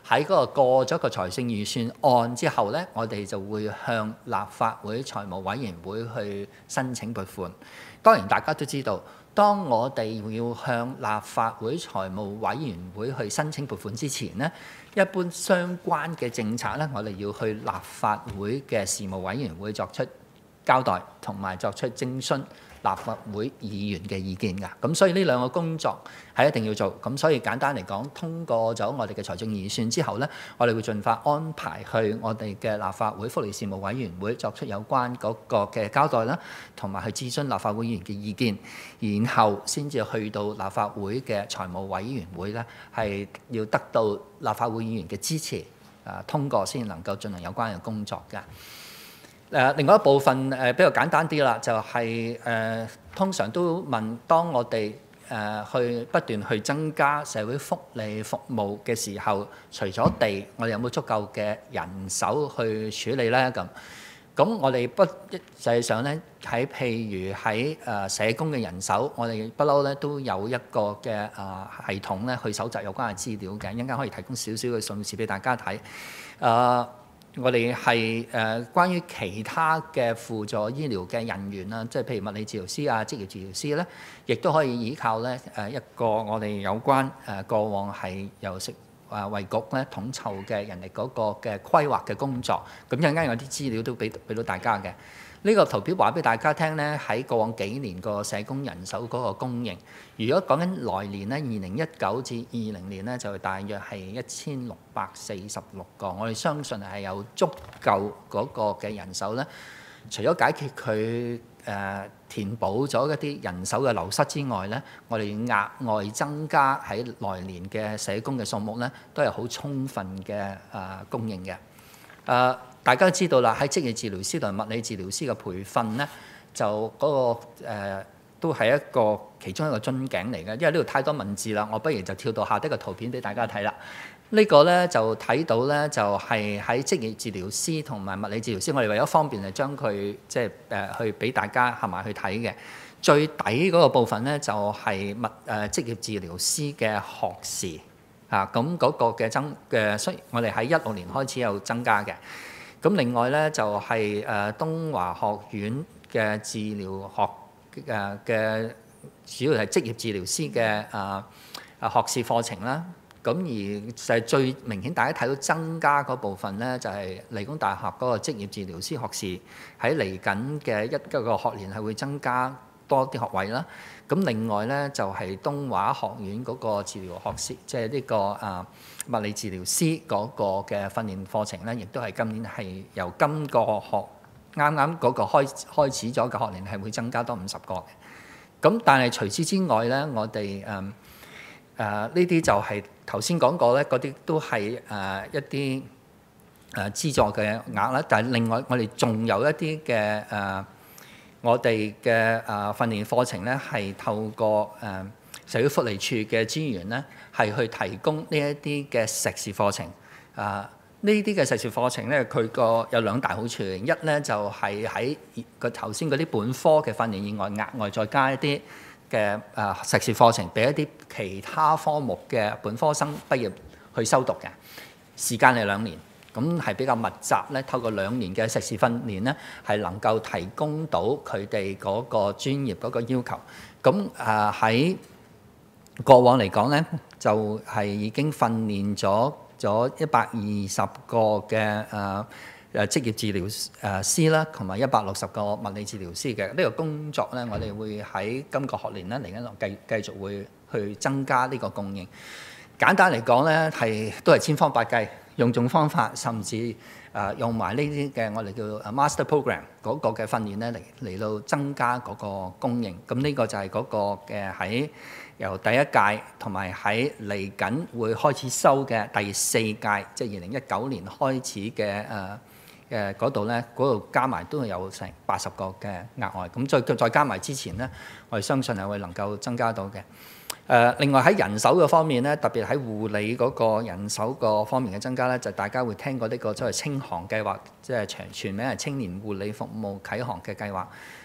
喺嗰個過咗個財政預算案之後呢，我哋就會向立法會財務委員會去申請撥款。當然大家都知道，當我哋要向立法會財務委員會去申請撥款之前呢，一般相關嘅政策呢，我哋要去立法會嘅事務委員會作出交代，同埋作出徵詢立法會議員嘅意見㗎。咁所以呢兩個工作係一定要做。咁所以簡單嚟講，通過咗我哋嘅財政預算之後呢，我哋會盡快安排去我哋嘅立法會福利事務委員會作出有關嗰個嘅交代啦，同埋去諮詢立法會議員嘅意見，然後先至去到立法會嘅財務委員會呢，係要得到立法會議員嘅支持啊，通過先能夠進行有關嘅工作㗎。誒，另外一部分誒比較簡單啲啦，就係誒通常都問，當我哋誒去不斷去增加社會福利服務嘅時候，除咗地，我哋有冇足夠嘅人手去處理咧？咁咁我哋不實際上咧，喺譬如喺誒社工嘅人手，我哋不嬲咧都有一個嘅誒系統咧去搜集有關嘅資料嘅，一陣間可以提供少少嘅數字俾大家睇。誒我哋係誒關於其他嘅輔助醫療嘅人員啦，即係譬如物理治療師啊、職業治療師咧，亦都可以依靠咧誒一個我哋有關誒過往係由食誒衛局咧統籌嘅人力嗰個嘅規劃嘅工作。咁一陣間有啲資料都俾俾到大家嘅。呢個圖表話俾大家聽咧，喺過往幾年個社工人手嗰個供應。如果講緊來年咧，二零一九至二零年咧，就大約係一千六百四十六個。我哋相信係有足夠嗰個嘅人手咧，除咗解決佢誒、呃、填補咗一啲人手嘅流失之外咧，我哋額外增加喺來年嘅社工嘅數目咧，都係好充分嘅誒、呃、供應嘅。誒、呃。大家都知道啦，喺職業治療師同物理治療師嘅培訓咧，就嗰、那個、呃、都係一個其中一個樽頸嚟嘅。因為呢度太多文字啦，我不如就跳到下低個圖片俾大家睇啦。這個、呢個咧就睇到咧，就係、是、喺職業治療師同埋物理治療師，我哋為咗方便就將佢即係誒去俾大家合埋去睇嘅。最底嗰個部分咧就係物誒職業治療師嘅學時啊，咁嗰個嘅增嘅，雖然我哋喺一六年開始有增加嘅。咁另外咧就係誒東華學院嘅治療學誒嘅主要係職業治療師嘅誒誒學士課程啦。咁而就係最明顯，大家睇到增加嗰部分咧，就係理工大學嗰個職業治療師學士喺嚟緊嘅一個學年係會增加多啲學位啦。咁另外咧就係東華學院嗰個治療學士，即係呢個啊物理治療師嗰個嘅訓練課程咧，亦都係今年係由今個學啱啱嗰個開開始咗嘅學年係會增加多五十個嘅。咁但係除此之外咧，我哋誒誒呢啲就係頭先講過咧，嗰啲都係誒一啲誒資助嘅額啦。但係另外我哋仲有一啲嘅誒。我哋嘅誒訓練課程咧，係透過誒、呃、社會福利署嘅資源咧，係去提供呢一啲嘅碩士課程。啊、呃，呢啲嘅碩士課程咧，佢個有兩大好處。一咧就係喺個頭先嗰啲本科嘅訓練以外，額外再加一啲嘅誒碩士課程，俾一啲其他科目嘅本科生畢業去修讀嘅。時間係兩年。咁係比較密集咧，透過兩年嘅碩士訓練咧，係能夠提供到佢哋嗰個專業嗰個要求。咁啊喺過往嚟講咧，就係、是、已經訓練咗咗一百二十個嘅誒誒職業治療誒師啦，同埋一百六十個物理治療師嘅呢、這個工作咧，我哋會喺今個學年咧嚟緊繼繼續會去增加呢個供應。簡單嚟講咧，係都係千方百計。用種方法，甚至誒、呃、用埋呢啲嘅我哋叫 master program 嗰個嘅訓練咧，嚟嚟到增加嗰個供應。咁呢個就係嗰個嘅喺由第一屆同埋喺嚟緊會開始收嘅第四屆，即係二零一九年開始嘅誒誒嗰度咧，嗰、呃、度加埋都係有成八十個嘅額外。咁再再加埋之前咧，我哋相信係會能夠增加到嘅。誒、呃，另外喺人手嘅方面咧，特別喺護理嗰個人手個方面嘅增加咧，就大家會聽過呢個即係青航計劃，即係全全名係青年護理服務啟航嘅計劃。誒、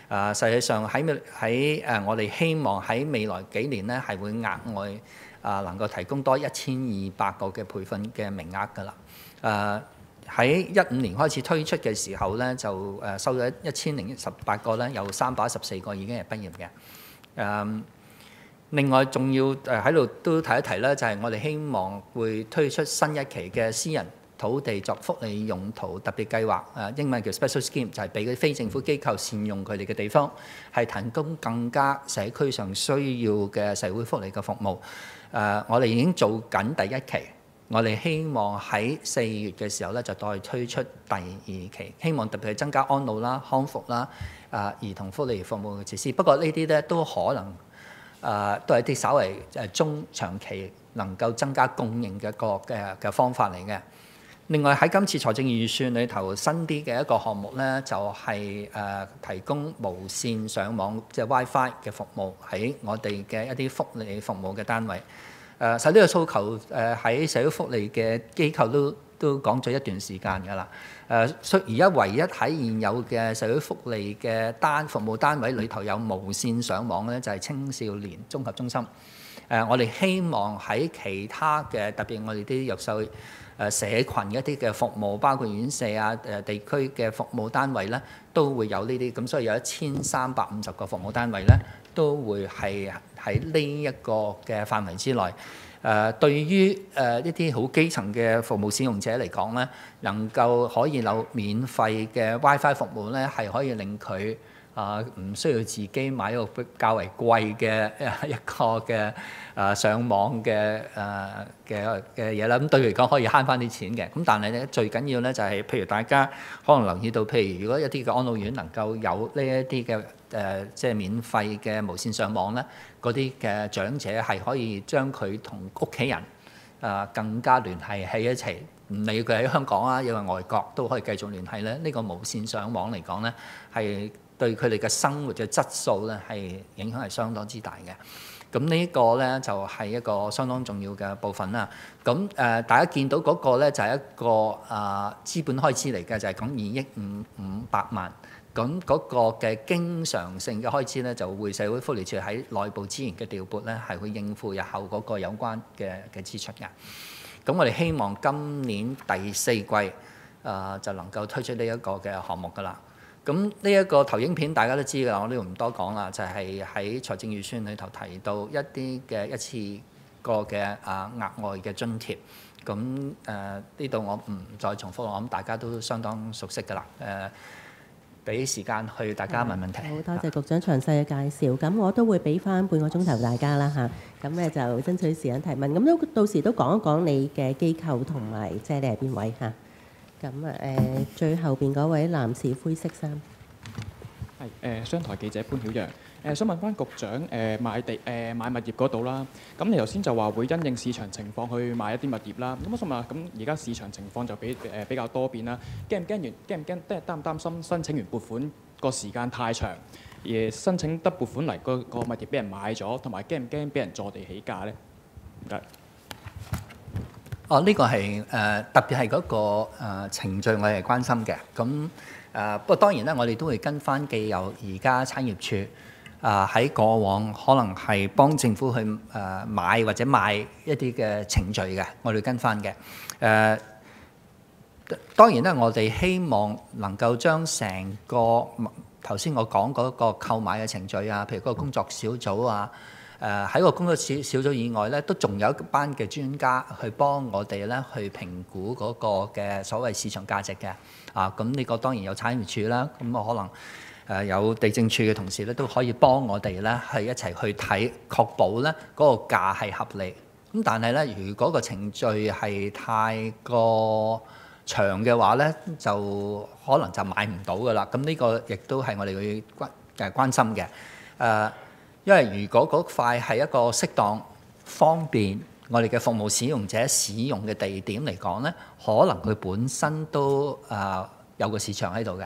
啊，實際上喺喺誒我哋希望喺未來幾年咧係會額外啊能夠提供多一千二百個嘅培訓嘅名額㗎啦。誒喺一五年開始推出嘅時候咧，就誒收咗一千零十八個咧，有三百一十四個已經係畢業嘅。誒另外仲要誒喺度都提一提咧，就係我哋希望會推出新一期嘅私人土地作福利用途特別計劃，誒英文叫 Special Scheme， 就係俾嗰啲非政府機構善用佢哋嘅地方，係提供更加社區上需要嘅社會福利嘅服務。誒，我哋已經做緊第一期，我哋希望喺四月嘅時候咧就再推出第二期，希望特別係增加安老啦、康復啦、誒兒童福利服務嘅設施。不過呢啲咧都可能誒都係一啲稍為誒中長期能夠增加供應嘅一個嘅嘅方法嚟嘅。另外喺今次財政預算裏頭新啲嘅一個項目咧，就係誒提供無線上網即係 WiFi 嘅服務喺我哋嘅一啲福利服務嘅單位。誒，實呢個訴求誒喺社會福利嘅機構都都講咗一段時間㗎啦。誒，所以而家唯一喺現有嘅社會福利嘅單服務單位裏頭有無線上網咧，就係青少年綜合中心。誒，我哋希望喺其他嘅特別我哋啲弱勢誒社群一啲嘅服務，包括院舍啊、誒地區嘅服務單位咧，都會有呢啲。咁所以有一千三百五十個服務單位咧，都會係喺呢一個嘅範圍之內。誒、呃，對於誒一啲好基層嘅服務使用者嚟講咧，能夠可以有免費嘅 WiFi 服務咧，係可以令佢啊唔需要自己買一個較為貴嘅一個嘅啊上網嘅誒嘅嘅嘢啦。咁對佢嚟講可以慳翻啲錢嘅。咁但係咧最緊要咧就係，譬如大家可能留意到，譬如如果一啲嘅安老院能夠有呢一啲嘅誒即係免費嘅無線上網咧，嗰啲嘅長者係可以將佢同屋企人啊更加聯繫喺一齊，唔理佢喺香港啊，因為外國都可以繼續聯繫咧。呢個無線上網嚟講咧係對佢哋嘅生活嘅質素咧係影響係相當之大嘅。咁呢個咧就係一個相當重要嘅部分啦。咁誒、呃，大家見到嗰個咧就係一個啊、呃、資本開支嚟嘅，就係講二億五五百萬。咁嗰個嘅經常性嘅開支咧，就會社會福利署喺內部資源嘅調撥咧，係會應付日後嗰個有關嘅嘅支出嘅。咁我哋希望今年第四季啊、呃、就能夠推出呢一個嘅項目㗎啦。咁呢一個投影片大家都知㗎啦，我呢度唔多講啦，就係喺財政預算裏頭提到一啲嘅一次個嘅啊額外嘅津貼。咁誒呢度我唔再重複，我諗大家都相當熟悉㗎啦。誒、呃，俾時間去大家問問題。 好多謝局長詳細嘅介紹。咁我都會俾翻半個鐘頭大家啦嚇。咁咧就爭取時間提問。咁都到時都講一講你嘅機構同埋即係你係邊位嚇。咁啊誒，最後邊嗰位男士灰色衫。 係誒，商台記者潘曉陽。誒，想問翻局長誒買地誒買物業嗰度啦。咁你頭先就話會因應市場情況去買一啲物業啦。咁我想問下，咁而家市場情況就比誒比較多變啦。驚唔驚完？驚唔驚？即係擔唔擔心申請完撥款個時間太長，而申請得撥款嚟個個物業俾人買咗，同埋驚唔驚俾人坐地起價咧？唔該。 哦，呢、這個係誒、呃、特別係嗰、那個、呃、程序，我哋係關心嘅。咁誒、呃、不過當然咧，我哋都會跟翻既有而家產業署啊喺、呃、過往可能係幫政府去誒、呃、買或者賣一啲嘅程序嘅，我哋跟翻嘅。誒、呃、當然咧，我哋希望能夠將成個頭先我講嗰個購買嘅程序啊，譬如嗰個工作小組啊。誒喺、呃、個工作小小組以外咧，都仲有一班嘅專家去幫我哋咧去評估嗰個嘅所謂市場價值嘅。啊，咁呢個當然有產業署啦，咁啊可能誒、呃、有地政處嘅同事咧都可以幫我哋咧係一齊去睇，確保咧嗰、那個價係合理。咁但係咧，如果個程序係太過長嘅話咧，就可能就買唔到噶啦。咁呢個亦都係我哋會關誒關心嘅。誒、呃。因為如果嗰塊係一個適當、方便我哋嘅服務使用者使用嘅地點嚟講咧，可能佢本身都啊、呃、有個市場喺度嘅。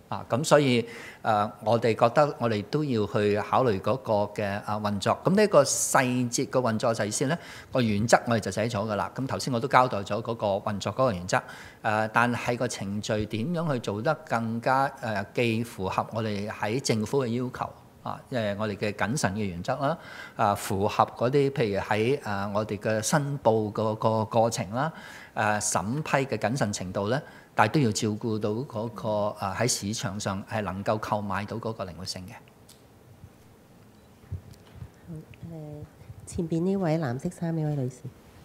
啊，咁所以誒、呃，我哋覺得我哋都要去考慮嗰個嘅啊運作。咁呢個細節嘅運作就係先咧，個原則我哋就寫咗㗎啦。咁頭先我都交代咗嗰個運作嗰個原則。誒、呃，但係個程序點樣去做得更加誒、呃，既符合我哋喺政府嘅要求啊，即係我哋嘅謹慎嘅原則啦。啊，符合嗰啲譬如喺誒、呃、我哋嘅申報嗰個過程啦，誒、呃、審批嘅謹慎程度咧。但係都要照顧到嗰個誒喺市場上係能夠購買到嗰個靈活性嘅。 好誒，前邊呢位藍色衫呢位女士，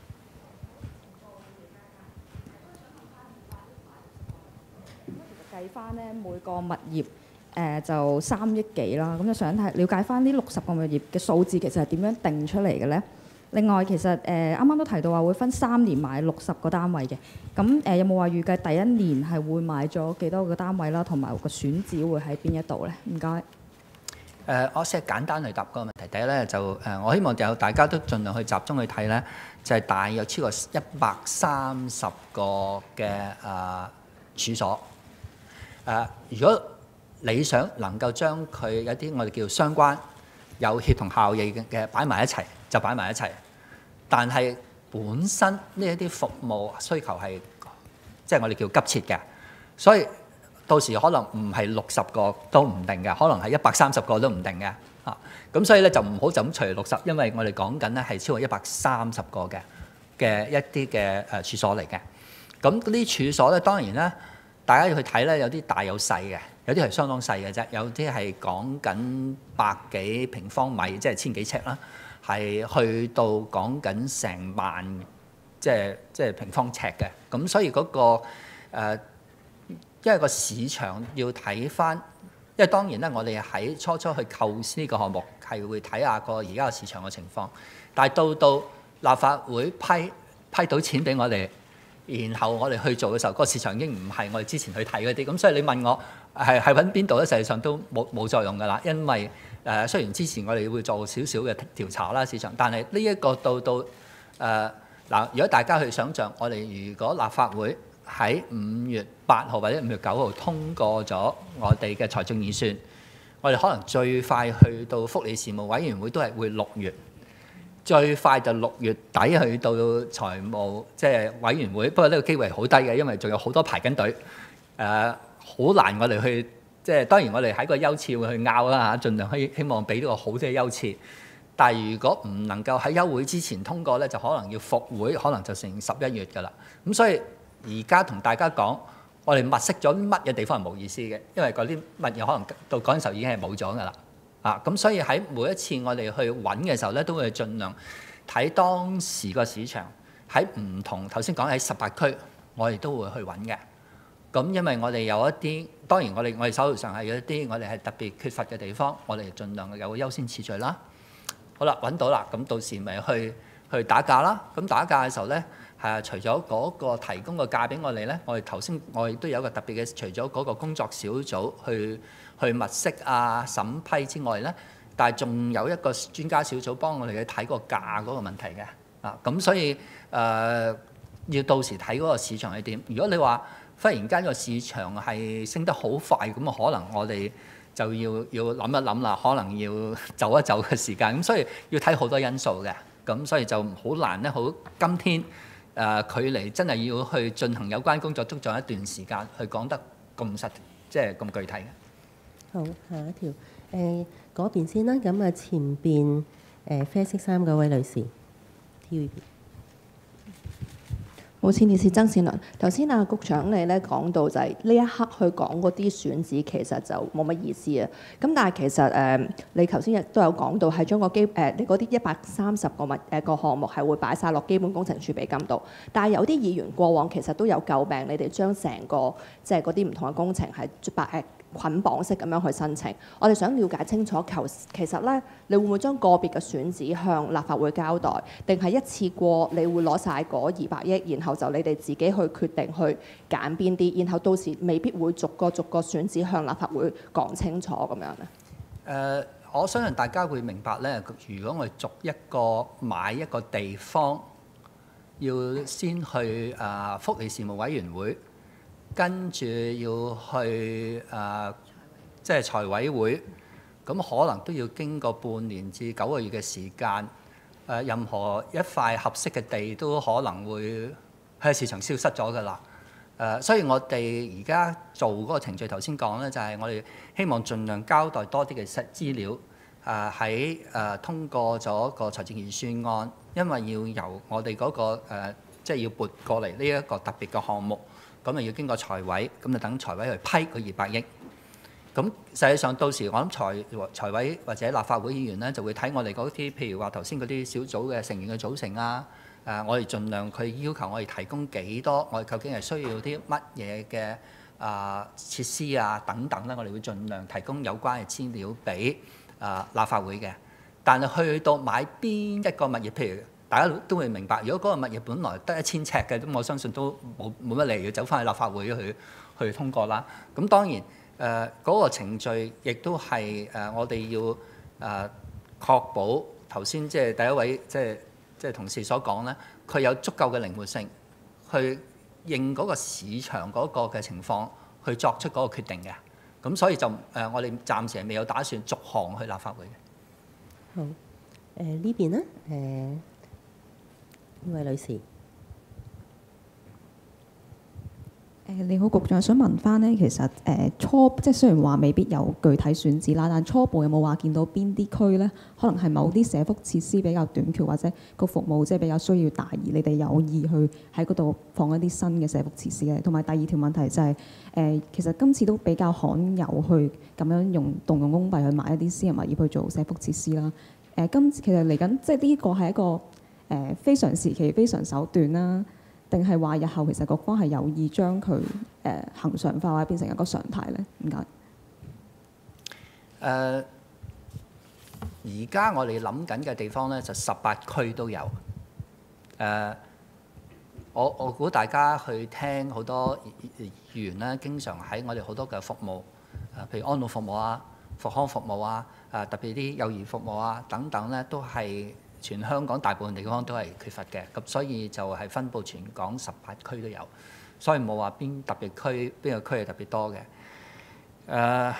計翻咧每個物業誒就三億幾啦，咁就想睇了解翻呢六十個物業嘅數字其實係點樣定出嚟嘅咧？另外，其實誒啱啱都提到話會分三年買六十個單位嘅，咁誒、呃、有冇話預計第一年係會買咗幾多個單位啦，同埋個選址會喺邊一度咧？唔該。誒、 呃，我先簡單去答個問題。第一咧就誒、呃，我希望有大家都盡量去集中去睇咧，就係、是、大約超過一百三十個嘅誒、呃、處所。誒、呃，如果你想能夠將佢有啲我哋叫相關有協同效應嘅擺埋一齊，就擺埋一齊。但係本身呢一啲服務需求係即係我哋叫急切嘅，所以到時可能唔係六十個都唔定嘅，可能係一百三十個都唔定嘅嚇。咁、啊、所以咧就唔好就咁除六十，因為我哋講緊咧係超過一百三十個嘅嘅一啲嘅誒處所嚟嘅。咁嗰啲處所咧當然咧，大家要去睇咧，有啲大有細嘅，有啲係相當細嘅啫，有啲係講緊百幾平方米，即係千幾尺啦。係去到講緊成萬，即係即係平方尺嘅，咁所以嗰、那個誒、呃，因為個市場要睇返，因為當然咧，我哋喺初初去構思呢個項目係會睇下個而家個市場嘅情況，但係到到立法會批批到錢俾我哋，然後我哋去做嘅時候，個市場已經唔係我哋之前去睇嗰啲，咁所以你問我係係揾邊度咧，實際上都冇冇作用㗎啦，因為誒、呃、雖然之前我哋會做少少嘅調查啦市場，但係呢一個到到誒嗱、呃，如果大家去想像，我哋如果立法會喺五月八號或者五月九號通過咗我哋嘅財政預算，我哋可能最快去到福利事務委員會都係會六月，最快就六月底去到財務即係委員會。不過呢個機會係好低嘅，因為仲有好多排緊隊，誒、呃、好難我哋去。即係當然，我哋喺個優次會去拗啦嚇，盡量希希望俾呢個好啲嘅優次。但係如果唔能夠喺休會之前通過咧，就可能要復會，可能就成十一月㗎啦。咁所以而家同大家講，我哋物色咗乜嘢地方係冇意思嘅，因為嗰啲物業可能到嗰陣時候已經係冇咗㗎啦。啊，咁所以喺每一次我哋去揾嘅時候咧，都會盡量睇當時個市場喺唔同頭先講喺十八區，我哋都會去揾嘅。咁因為我哋有一啲，當然我哋我哋手頭上係有一啲我哋係特別缺乏嘅地方，我哋盡量有個優先次序啦。好啦，揾到啦，咁到時咪去去打價啦。咁打價嘅時候咧，係、啊、除咗嗰個提供個價俾我哋咧，我哋頭先我哋都有一個特別嘅，除咗嗰個工作小組去去物色啊審批之外咧，但係仲有一個專家小組幫我哋去睇個價嗰個問題嘅。啊，咁所以誒、呃、要到時睇嗰個市場係點。如果你話，忽然間個市場係升得好快，咁啊可能我哋就要要諗一諗啦，可能要走一走嘅時間，咁所以要睇好多因素嘅，咁所以就好難咧。好，今天誒、呃、距離真係要去進行有關工作，都仲有一段時間去講得咁實，即係咁具體嘅。 好，下一條誒嗰邊先啦，咁啊前邊誒、呃、啡色衫嗰位女士 T V B。 無線電視曾倩麟，頭先啊局長你咧講到就係呢一刻去講嗰啲選址其實就冇乜意思啊。咁但係其實誒、呃、你頭先亦都有講到係將個基誒、呃、你嗰啲一百三十個物誒個項目係會擺晒落基本工程儲備金度。但係有啲議員過往其實都有詬病，你哋將成個即係嗰啲唔同嘅工程係擺誒捆綁式咁樣去申請。我哋想了解清楚，求其實咧你會唔會將個別嘅選址向立法會交代，定係一次過你會攞晒嗰二百億，然後就你哋自己去決定去揀邊啲，然後到時未必會逐個逐個選址向立法會講清楚咁樣咧。誒、 呃，我相信大家會明白咧。如果我哋逐一個買一個地方，要先去啊、呃、福利事務委員會跟住要去誒、呃，即係財委會，咁可能都要經過半年至九個月嘅時間。誒、呃，任何一塊合適嘅地都可能會喺市場消失咗㗎啦。誒、呃，所以我哋而家做嗰個程序，頭先講咧，就係我哋希望盡量交代多啲嘅實資料。誒喺誒通過咗個財政預算案，因為要由我哋嗰、那個、呃、即係要撥過嚟呢一個特別嘅項目，咁啊要經過財委，咁就等財委去批嗰二百億。咁實際上到時我諗財財委或者立法會議員咧就會睇我哋嗰啲，譬如話頭先嗰啲小組嘅成員嘅組成啊，誒、呃、我哋盡量去要求我哋提供幾多，我哋究竟係需要啲乜嘢嘅啊設施啊等等咧，我哋會盡量提供有關嘅資料俾啊！立法會嘅，但係去到買邊一個物業，譬如大家都會明白，如果嗰個物業本來得一千尺嘅，咁我相信都冇冇乜理由要走翻去立法會去去通過啦。咁當然誒嗰、呃嗰個程序亦都係誒我哋要誒、呃、確保頭先即係第一位即係即係同事所講咧，佢有足夠嘅靈活性去應嗰個市場嗰個嘅情況去作出嗰個決定嘅。咁所以就誒、呃，我哋暫時係未有打算逐項去立法會嘅。 好，誒、呃、呢邊咧，誒、呃、呢位女士，誒、 呃、你好，局長，想問翻呢，其實誒、呃、初即係雖然話未必有具體選址啦，但初步有冇話見到邊啲區咧，可能係某啲社福設施比較短缺，或者個服務即係比較需要大，而你哋有意去喺嗰度放一啲新嘅社福設施嘅。同埋第二條問題就係、是。誒、呃，其實今次都比較罕有去咁樣用動用公幣去買一啲私人物業去做社福設施啦。誒、呃，今次其實嚟緊，即係呢個係一個誒、呃、非常時期、非常手段啦，定係話日後其實各方係有意將佢誒恆常化或者變成一個常態咧？唔該。 誒，而家我哋諗緊嘅地方咧，就十八區都有。誒、呃。我我估大家去聽好多議員咧，經常喺我哋好多嘅服務，誒譬如安老服務啊、復康服務啊、誒特別啲幼兒服務啊等等咧，都係全香港大部分地方都係缺乏嘅。咁所以就係分佈全港十八區都有，所以冇話邊特別區邊個區係特別多嘅。誒、呃，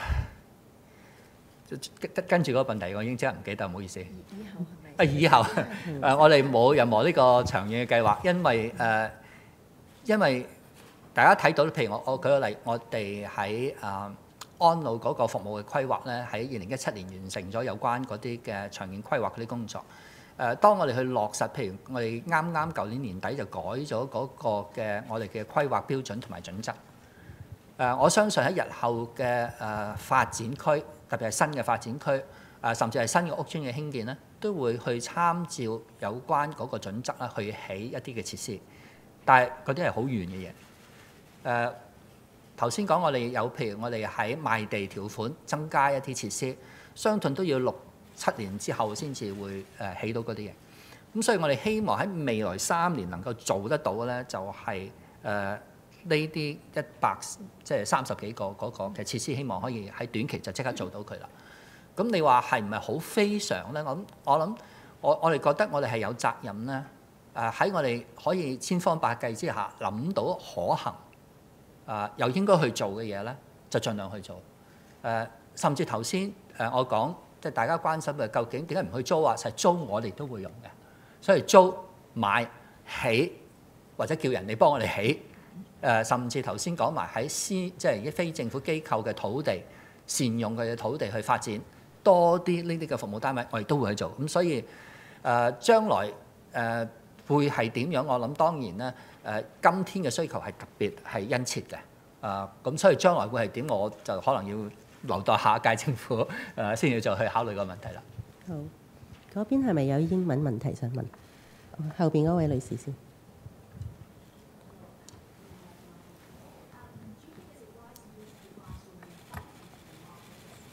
跟跟住嗰個問題，我已經真係唔記得，唔好意思。以後係咪？啊，以後誒，我哋冇任何呢個長遠嘅計劃，因為誒、呃，因為大家睇到，譬如我我舉個例，我哋喺誒安老嗰個服務嘅規劃咧，喺二零一七年完成咗有關嗰啲嘅長遠規劃嗰啲工作。誒、呃，當我哋去落實，譬如我哋啱啱舊年年底就改咗嗰個嘅我哋嘅規劃標準同埋準則。誒、呃，我相信喺日後嘅誒、呃、發展區，特別係新嘅發展區，誒、呃、甚至係新嘅屋邨嘅興建咧，都會去參照有關嗰個準則啦，去起一啲嘅設施。但係嗰啲係好遠嘅嘢。誒頭先講我哋有，譬如我哋喺賣地條款增加一啲設施，相信都要六七年之後先至會誒、呃、起到嗰啲嘢。咁所以我哋希望喺未來三年能夠做得到嘅咧，就係誒呢啲一百即係三十幾個嗰個嘅設施，希望可以喺短期就即刻做到佢啦。咁你話係唔係好非常咧？我諗我諗我我哋覺得我哋係有責任咧。誒喺我哋可以千方百計之下諗到可行，誒又應該去做嘅嘢咧，就盡量去做。誒甚至頭先誒我講，即係大家關心嘅，究竟點解唔去租啊？實係租我哋都會用嘅，所以租買起或者叫人哋幫我哋起。誒甚至頭先講埋喺私即係啲非政府機構嘅土地，善用佢嘅土地去發展多啲呢啲嘅服務單位，我哋都會去做。咁所以誒、呃、將來誒。呃會係點樣？我諗當然咧，誒、呃、今天嘅需求係特別係殷切嘅，啊、呃、咁所以將來會係點，我就可能要留待下一屆政府誒先要再去考慮個問題啦。 好，嗰邊係咪有英文問題想問？後邊嗰位女士先。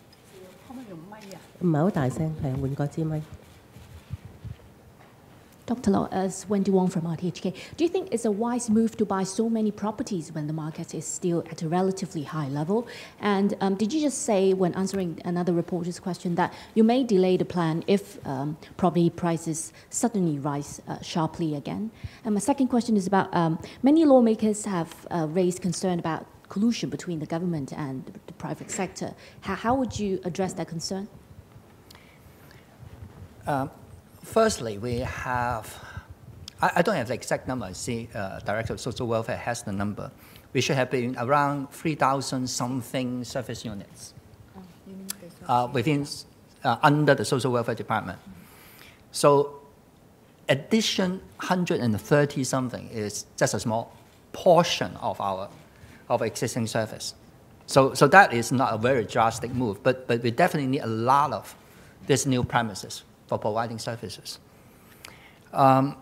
可唔可以用咪啊？唔係好大聲，係換個支咪。 Doctor Law, as Wendy Wong from R T H K, do you think it's a wise move to buy so many properties when the market is still at a relatively high level? And um, did you just say, when answering another reporter's question, that you may delay the plan if um, property prices suddenly rise uh, sharply again? And my second question is about um, many lawmakers have uh, raised concern about collusion between the government and the private sector. How, how would you address that concern? Um, Firstly, we have, I, I don't have the exact number. I see uh, Director of Social Welfare has the number. We should have been around three thousand something service units uh, within, uh, under the Social Welfare Department. So addition one hundred thirty something is just a small portion of our of existing service. So, so that is not a very drastic move, but, but we definitely need a lot of these new premises for providing services. Um,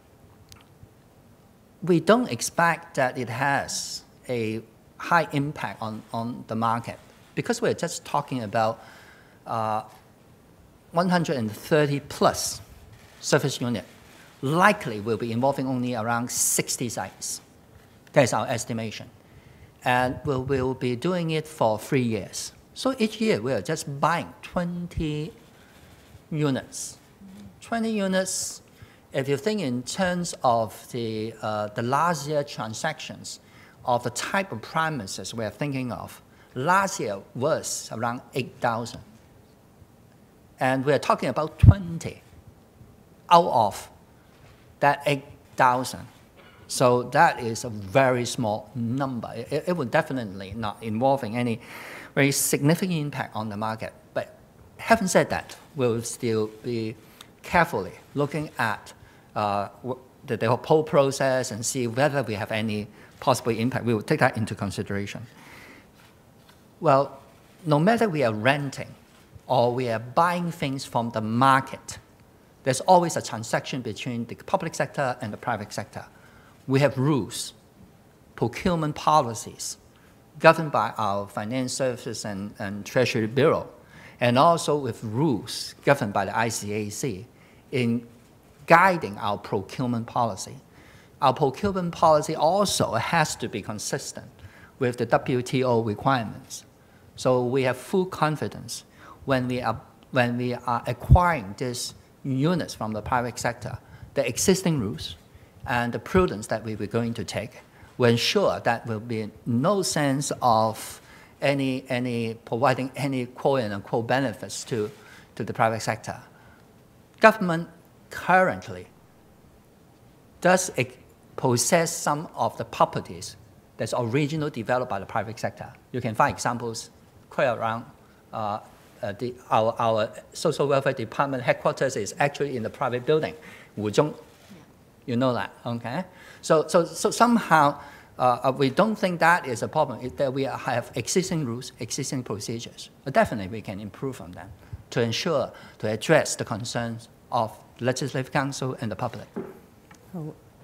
we don't expect that it has a high impact on, on the market because we're just talking about uh, one hundred thirty plus service unit. Likely will be involving only around sixty sites. That's our estimation. And we will be doing it for three years. So each year we are just buying twenty units. twenty units, if you think in terms of the, uh, the last year transactions of the type of premises we are thinking of, last year was around eight thousand. And we are talking about twenty out of that eight thousand. So that is a very small number. It, it would definitely not involving any very significant impact on the market. But having said that, we'll still be carefully looking at uh, the, the whole process and see whether we have any possible impact. We will take that into consideration. Well, no matter we are renting or we are buying things from the market, there's always a transaction between the public sector and the private sector. We have rules, procurement policies, governed by our Finance Services and, and Treasury Bureau, and also with rules governed by the I C A C in guiding our procurement policy. Our procurement policy also has to be consistent with the W T O requirements. So we have full confidence when we are, when we are acquiring these units from the private sector, the existing rules and the prudence that we were going to take will ensure that there will be no sense of any, any providing any quote and unquote benefits to, to the private sector. Government currently does possess some of the properties that's originally developed by the private sector. You can find examples quite around. Uh, uh, the, our, our Social Welfare Department headquarters is actually in the private building, Wuzhong. You know that, okay? So, so, so somehow uh, we don't think that is a problem, it, that we have existing rules, existing procedures. But definitely we can improve on them to ensure, to address the concerns of the Legislative Council and the public. 好，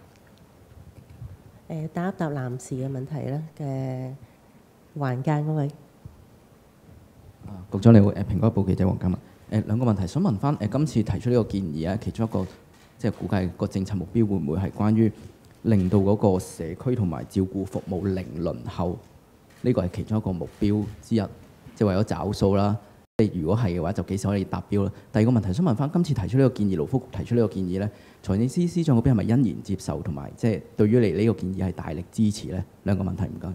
誒答一答男士嘅問題啦，嘅環間嗰位。 啊，局長你好，誒蘋果日報記者黃家文，誒兩個問題想問翻，誒今次提出呢個建議啊，其中一個即係估計個政策目標會唔會係關於令到嗰個社區同埋照顧服務零輪候？呢個係其中一個目標之一，即係為咗找數啦。即係如果係嘅話，就幾時可以達標啦？第二個問題想問翻，今次提出呢個建議，勞福局提出呢個建議咧，財政司司長嗰邊係咪欣然接受，同埋即係對於你呢個建議係大力支持咧？兩個問題唔該。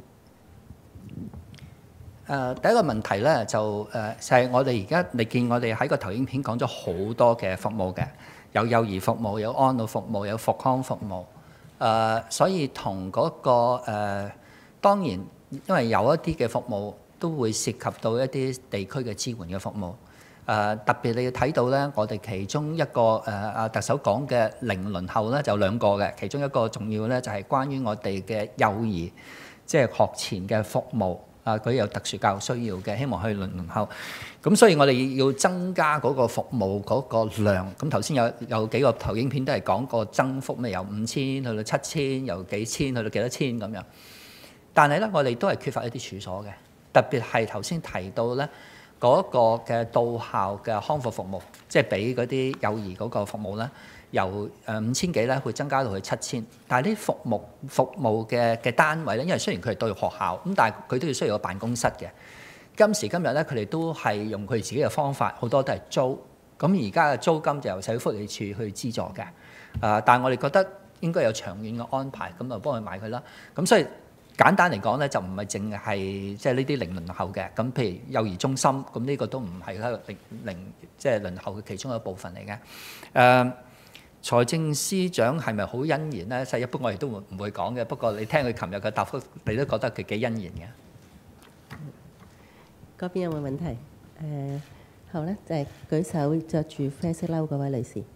誒、呃、第一個問題咧就誒、呃、就係、是、我哋而家你見我哋喺個投影片講咗好多嘅服務嘅，有幼兒服務，有安老服務，有復康服務。誒、呃、所以同嗰、那個誒、呃、當然因為有一啲嘅服務都會涉及到一啲地區嘅支援嘅服務。誒、呃、特別你要睇到咧，我哋其中一個誒阿、呃、特首講嘅零輪候咧就有兩個嘅，其中一個重要咧就係、是、關於我哋嘅幼兒即係學前嘅服務。啊！佢有特殊教育需要嘅，希望去輪輪候。咁所以我哋要增加嗰個服務嗰個量。咁頭先有有幾個投影片都係講個增幅，咩由五千去到七千，由幾千去到幾多千咁樣。但係咧，我哋都係缺乏一啲處所嘅，特別係頭先提到咧， 嗰個嘅到校嘅康復服務，即係俾嗰啲幼兒嗰個服務咧，由誒五千幾咧會增加到去七千。但係呢服務服務嘅嘅單位咧，因為雖然佢係對學校，咁但係佢都要需要有辦公室嘅。今時今日咧，佢哋都係用佢自己嘅方法，好多都係租。咁而家嘅租金就由社會福利署去資助嘅。誒、呃，但係我哋覺得應該有長遠嘅安排，咁就幫佢買佢啦。咁所以簡單嚟講咧，就唔係淨係即係呢啲零輪候嘅。咁譬如幼兒中心，咁呢個都唔係一個零零即係輪候嘅其中一部分嚟嘅。誒、呃，財政司長係咪好欣然咧？即係一般我哋都唔唔會講嘅。不過你聽佢琴日嘅答覆，你都覺得佢幾欣然嘅。 嗰邊有冇問題？誒、呃，好咧，就係、是、舉手着住啡色褸嗰位女士。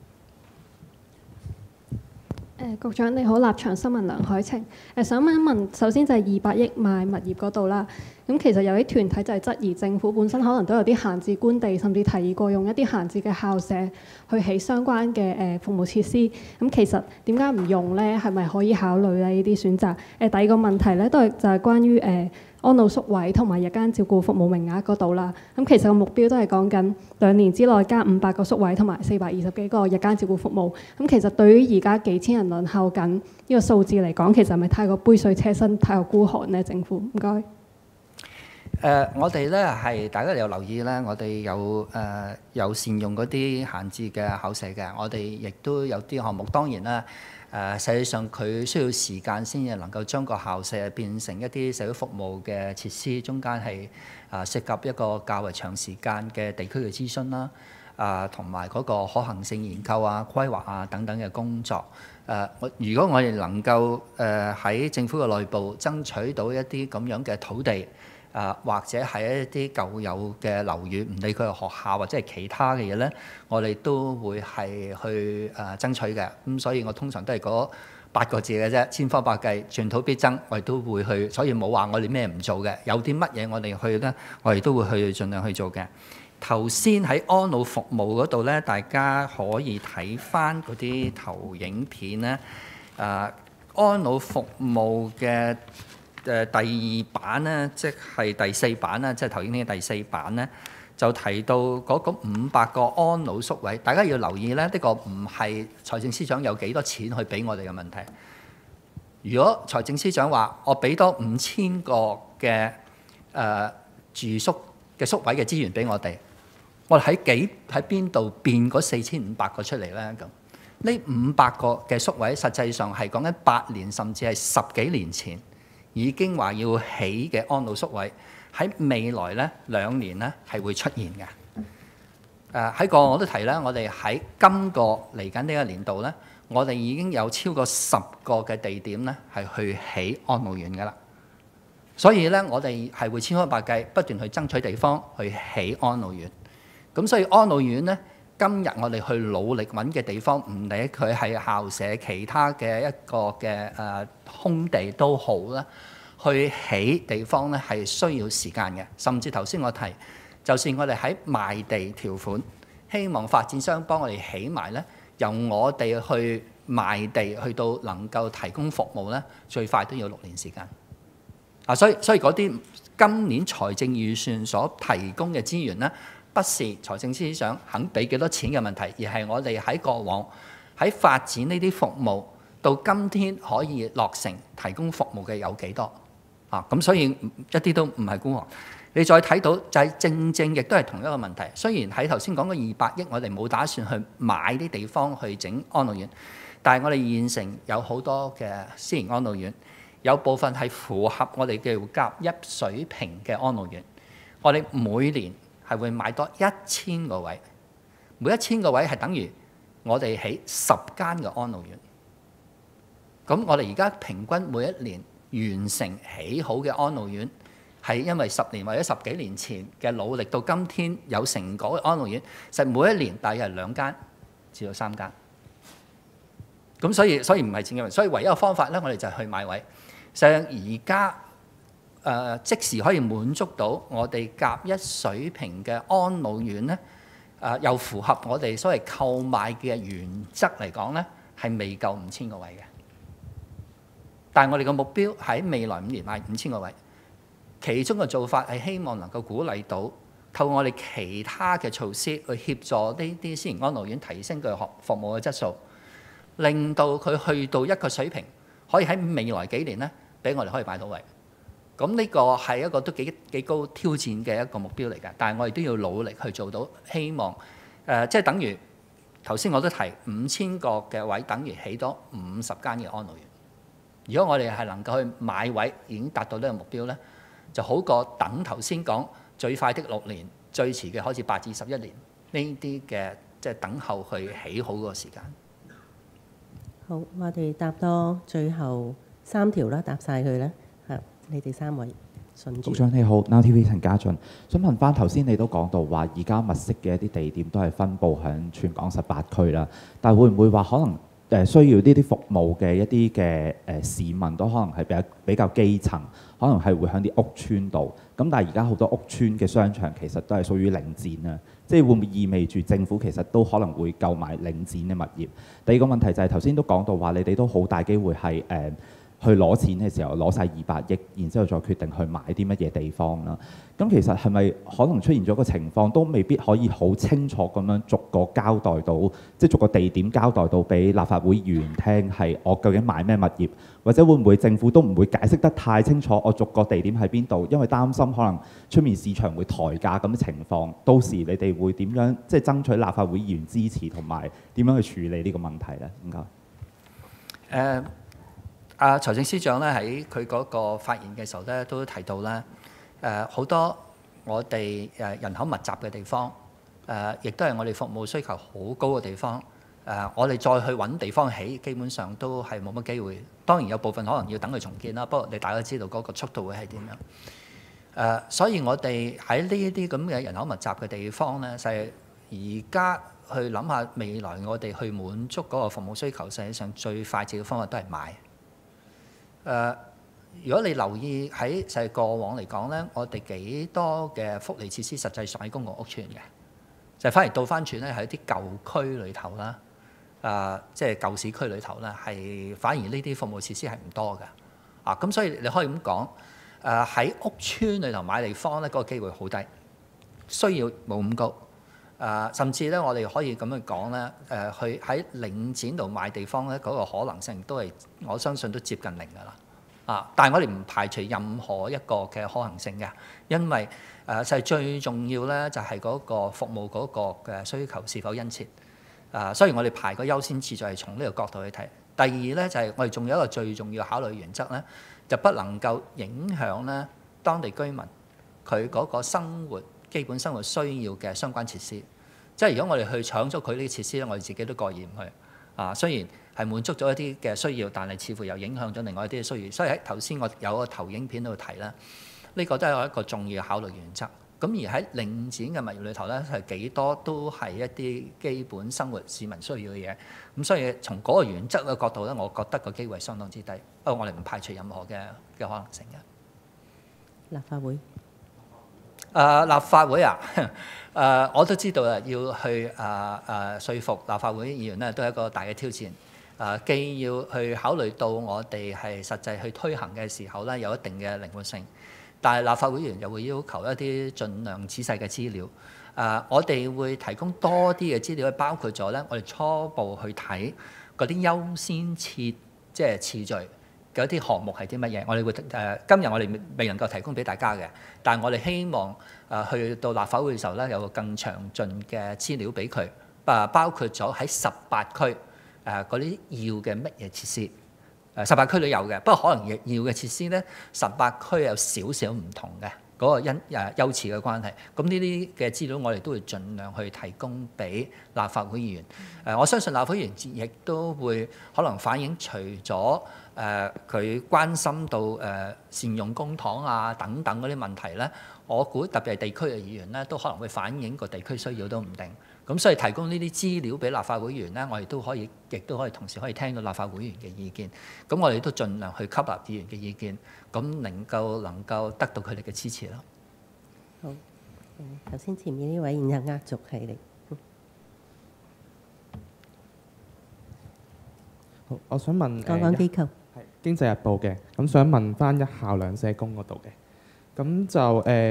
誒，局長你好，立場新聞梁海晴。誒，想問一問，首先就係二百億賣物業嗰度啦。咁其實有啲團體就係質疑政府本身可能都有啲閒置官地，甚至提議過用一啲閒置嘅校舍去起相關嘅誒服務設施。咁其實點解唔用咧？係咪可以考慮咧呢啲選擇？誒，第二個問題咧都係就係關於誒安老宿位同埋日間照顧服務名額嗰度啦。咁其實個目標都係講緊兩年之內加五百個宿位同埋四百二十幾個日間照顧服務。咁其實對於而家幾千人輪候緊呢個數字嚟講，其實係咪太過杯水車薪、太過孤寒呢？政府唔該。誒、 呃，我哋咧係大家有留意咧，我哋有誒、呃、有善用嗰啲閒置嘅校舍嘅，我哋亦都有啲項目。當然啦，誒、呃、實際上佢需要時間先至能夠將個校舍變成一啲社會服務嘅設施，中間係啊涉及一個較為長時間嘅地區嘅諮詢啦，啊同埋嗰個可行性研究啊、規劃啊等等嘅工作。誒，我如果我哋能夠誒喺政府嘅內部爭取到一啲咁樣嘅土地，啊或者係一啲舊有嘅樓宇，唔理佢係學校或者係其他嘅嘢咧，我哋都會係去誒爭取嘅。咁所以我通常都係嗰八個字嘅啫，千方百計，寸土必爭，我哋都會去。所以冇話我哋咩唔做嘅，有啲乜嘢我哋去咧，我哋都會去盡量去做嘅。頭先喺安老服務嗰度咧，大家可以睇翻嗰啲投影片咧。誒、啊，安老服務嘅誒第二版咧，即係第四版啦，即係投影片嘅第四版咧，就提到嗰個五百個安老宿位。大家要留意咧，呢個唔係財政司長有幾多錢去俾我哋嘅問題。如果財政司長話我俾多五千個嘅誒、呃、住宿嘅宿位嘅資源俾我哋，我哋喺幾喺邊度變嗰四千五百個出嚟咧？咁呢五百個嘅宿位，實際上係講緊八年甚至係十幾年前已經話要起嘅安老宿位，喺未來咧兩年咧係會出現嘅。誒喺個我都提啦，我哋喺今個嚟緊呢個年度咧，我哋已經有超過十個嘅地點咧係去起安老院㗎啦。所以咧，我哋係會千方百計不斷去爭取地方去起安老院。咁所以安老院咧，今日我哋去努力揾嘅地方，唔理佢係校舍其他嘅一個嘅誒空地都好啦，去起地方咧係需要時間嘅。甚至頭先我提，就算我哋喺賣地條款，希望發展商幫我哋起埋咧，由我哋去賣地去到能夠提供服務咧，最快都要六年時間。啊，所以所以嗰啲今年財政預算所提供嘅資源咧，不是財政司長肯俾幾多錢嘅問題，而係我哋喺過往喺發展呢啲服務到今天可以落成提供服務嘅有幾多啊？咁所以一啲都唔係孤寒。你再睇到就係正正亦都係同一個問題。雖然喺頭先講嘅二百億，我哋冇打算去買啲地方去整安老院，但係我哋現成有好多嘅私營安老院，有部分係符合我哋叫甲一水平嘅安老院，我哋每年係會買多一千個位，每一千個位係等於我哋起十間嘅安老院。咁我哋而家平均每一年完成起好嘅安老院，係因為十年或者十幾年前嘅努力，到今天有成果嘅安老院，實每一年大約係兩間至到三間。咁所以所以唔係錢嘅問題，所以唯一嘅方法咧，我哋就係去買位。實際上而家誒即時可以滿足到我哋甲一水平嘅安老院咧，誒、呃、又符合我哋所謂購買嘅原則嚟講咧，係未夠五千個位嘅。但係我哋嘅目標喺未來五年買五千個位，其中嘅做法係希望能夠鼓勵到透過我哋其他嘅措施去協助呢啲私營安老院提升佢學服務嘅質素，令到佢去到一個水平，可以喺未來幾年咧，俾我哋可以擺到位。咁呢個係一個都幾幾高挑戰嘅一個目標嚟嘅，但係我哋都要努力去做到，希望誒、呃、即係等於頭先我都提五千個嘅位，等於起多五十間嘅安老院。如果我哋係能夠去買位，已經達到呢個目標咧，就好過等頭先講最快的六年，最遲嘅開始八至十一年呢啲嘅即係等候去起好嗰個時間。 好，我哋答多最後三條啦，答晒佢啦。係，你哋三位順住。 局長你好 ，Now T V 陳家俊，想問翻頭先你都講到話，而家物色嘅一啲地點都係分佈喺全港十八區啦，但係會唔會話可能誒需要呢啲服務嘅一啲嘅誒市民都可能係比較比較基層，可能係會喺啲屋邨度。咁但係而家好多屋邨嘅商場其實都係屬於領展啊，即係會唔會意味住政府其實都可能會購買領展嘅物業？第二個問題就係頭先都講到話，你哋都好大機會係誒。呃去攞錢嘅時候攞晒二百億，然之後再決定去買啲乜嘢地方啦。咁其實係咪可能出現咗個情況，都未必可以好清楚咁樣逐個交代到，即係逐個地點交代到俾立法會議員聽，係我究竟買咩物業，或者會唔會政府都唔會解釋得太清楚，我逐個地點喺邊度，因為擔心可能出面市場會抬價咁嘅情況，到時你哋會點樣即係爭取立法會議員支持，同埋點樣去處理呢個問題呢？唔該。 誒。啊，財政司長咧喺佢嗰個發言嘅時候咧，都提到咧，誒好多我哋誒人口密集嘅地方，誒亦都係我哋服務需求好高嘅地方，誒我哋再去揾地方起，基本上都係冇乜機會。當然有部分可能要等佢重建啦，不過你大家知道嗰個速度會係點樣？誒，所以我哋喺呢一啲咁嘅人口密集嘅地方咧，就係而家去諗下未來我哋去滿足嗰個服務需求，實際上最快捷嘅方法都係買。誒、呃，如果你留意喺就係過往嚟講咧，我哋幾多嘅福利設施實際上喺公共屋邨嘅，就係反而倒翻轉咧喺啲舊區裏頭啦，誒即係舊市區裏頭咧，係反而呢啲服務設施係唔多嘅，啊咁所以你可以咁講，誒、呃、喺屋邨裏頭買地方咧，嗰、那個機會好低，需要冇咁高，誒、呃、甚至咧我哋可以咁樣講咧，誒、呃、去喺領展度買地方咧，嗰、那個可能性都係我相信都接近零㗎啦。啊！但係我哋唔排除任何一個嘅可行性嘅，因為誒就係最重要咧，就係嗰個服務嗰個嘅需求是否殷切。啊，所以我哋排個優先次序係從呢個角度去睇。第二咧就係我哋仲有一個最重要考慮原則咧，就不能夠影響咧當地居民佢嗰個生活基本生活需要嘅相關設施。即係如果我哋去搶咗佢呢啲設施咧，我哋自己都過意唔去。啊，雖然係滿足咗一啲嘅需要，但係似乎又影響咗另外一啲嘅需要。所以喺頭先我有個投影片度提啦，呢個都係一個重要嘅考慮原則。咁而喺領展嘅物業裏頭咧，係幾多都係一啲基本生活市民需要嘅嘢。咁所以從嗰個原則嘅角度咧，我覺得個機會係相當之低。不過我哋唔排除任何嘅嘅可能性嘅。 立法會。 誒、呃、立法會啊，誒、呃、我都知道啊，要去誒誒說服立法會議員咧，都係一個大嘅挑戰。誒、呃、既要去考慮到我哋係實際去推行嘅時候咧，有一定嘅靈活性，但係立法會議員又會要求一啲盡量仔細嘅資料。誒、呃、我哋會提供多啲嘅資料，包括咗咧，我哋初步去睇嗰啲優先設即係次序。嗰啲項目係啲乜嘢？我哋會誒、呃、今日我哋未未能夠提供俾大家嘅，但係我哋希望誒、呃、去到立法會嘅時候咧，有個更詳盡嘅資料俾佢，啊包括咗喺十八區誒嗰啲要嘅乜嘢設施，誒十八區都有嘅，不過可能要嘅設施咧，十八區有少少唔同嘅嗰、那個因誒優次嘅關係。咁呢啲嘅資料我哋都會盡量去提供俾立法會議員。誒、呃、我相信立法會議員亦都會可能反映除咗誒佢、呃、關心到誒、呃、善用公帑啊等等嗰啲問題咧，我估特別係地區嘅議員咧，都可能會反映個地區需要都唔定。咁所以提供呢啲資料俾立法會議員咧，我哋都可以，亦都可以同時可以聽到立法會議員嘅意見。咁我哋都盡量去吸納議員嘅意見，咁能夠能夠得到佢哋嘅支持咯。 好，頭先前面呢位然後壓軸係你。 好，我想問講講機構。 係經濟日報嘅，咁想問翻一校兩社工嗰度嘅，咁就誒、呃、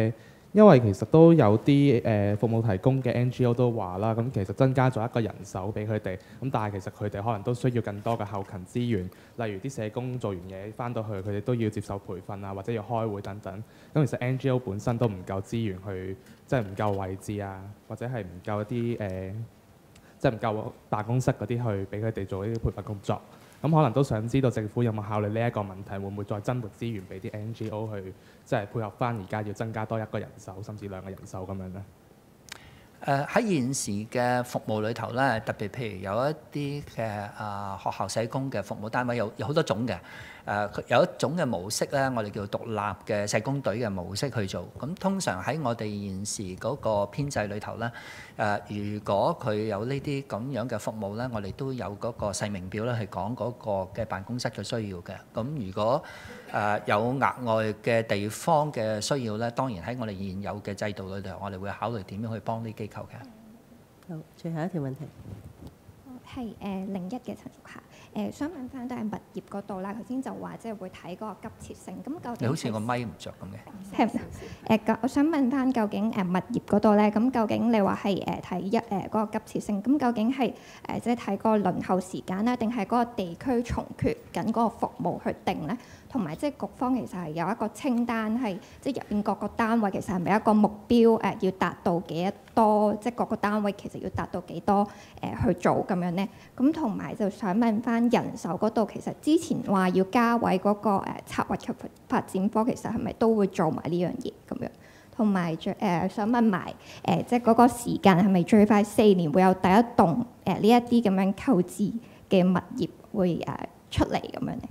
因為其實都有啲誒、呃、服務提供嘅 N G O 都話啦，咁其實增加咗一個人手俾佢哋，咁但係其實佢哋可能都需要更多嘅後勤資源，例如啲社工做完嘢翻到去，佢哋都要接受培訓啊，或者要開會等等。咁其實 N G O 本身都唔夠資源去，即係唔夠位置啊，或者係唔夠一啲誒、呃，即係唔夠辦公室嗰啲去俾佢哋做呢啲培訓工作。咁可能都想知道政府有冇考慮呢一個問題，會唔會再增撥資源俾啲 N G O 去，即係配合翻而家要增加多一個人手，甚至兩個人手咁樣咧？ 誒喺現時嘅服務裏頭咧，特別譬如有一啲嘅啊學校社工嘅服務單位有有好多種嘅，誒佢有一種嘅模式咧，我哋叫獨立嘅社工隊嘅模式去做。咁通常喺我哋現時嗰個編制裏頭咧，誒如果佢有呢啲咁樣嘅服務咧，我哋都有嗰個細明表咧，係講嗰個嘅辦公室嘅需要嘅。咁如果誒有額外嘅地方嘅需要咧，當然喺我哋現有嘅制度裏頭，我哋會考慮點樣去幫啲機構嘅。 好，最後一條問題。 係誒零一嘅陳淑霞，誒想問翻都係物業嗰度啦。頭先就話即係會睇嗰個急切性，咁究竟你好似個咪唔着咁嘅。 係誒，我想問翻究竟誒物業嗰度咧，咁究竟你話係誒睇一誒嗰個急切性，咁究竟係誒即係睇嗰個輪候時間啦，定係嗰個地區重缺緊嗰個服務去定咧？同埋即係局方其實係有一個清單，係即係入邊各個單位其實係咪一個目標誒、呃、要達到幾多？即係各個單位其實要達到幾多誒、呃、去做咁樣咧？咁同埋就想問翻人手嗰度，其實之前話要加位嗰、那個、呃、策劃及發展科，其實係咪都會做埋呢樣嘢咁樣？同埋最誒想問埋誒、呃、即係嗰個時間係咪最快四年會有第一棟誒呢一啲咁樣購置嘅物業會誒、呃、出嚟咁樣咧？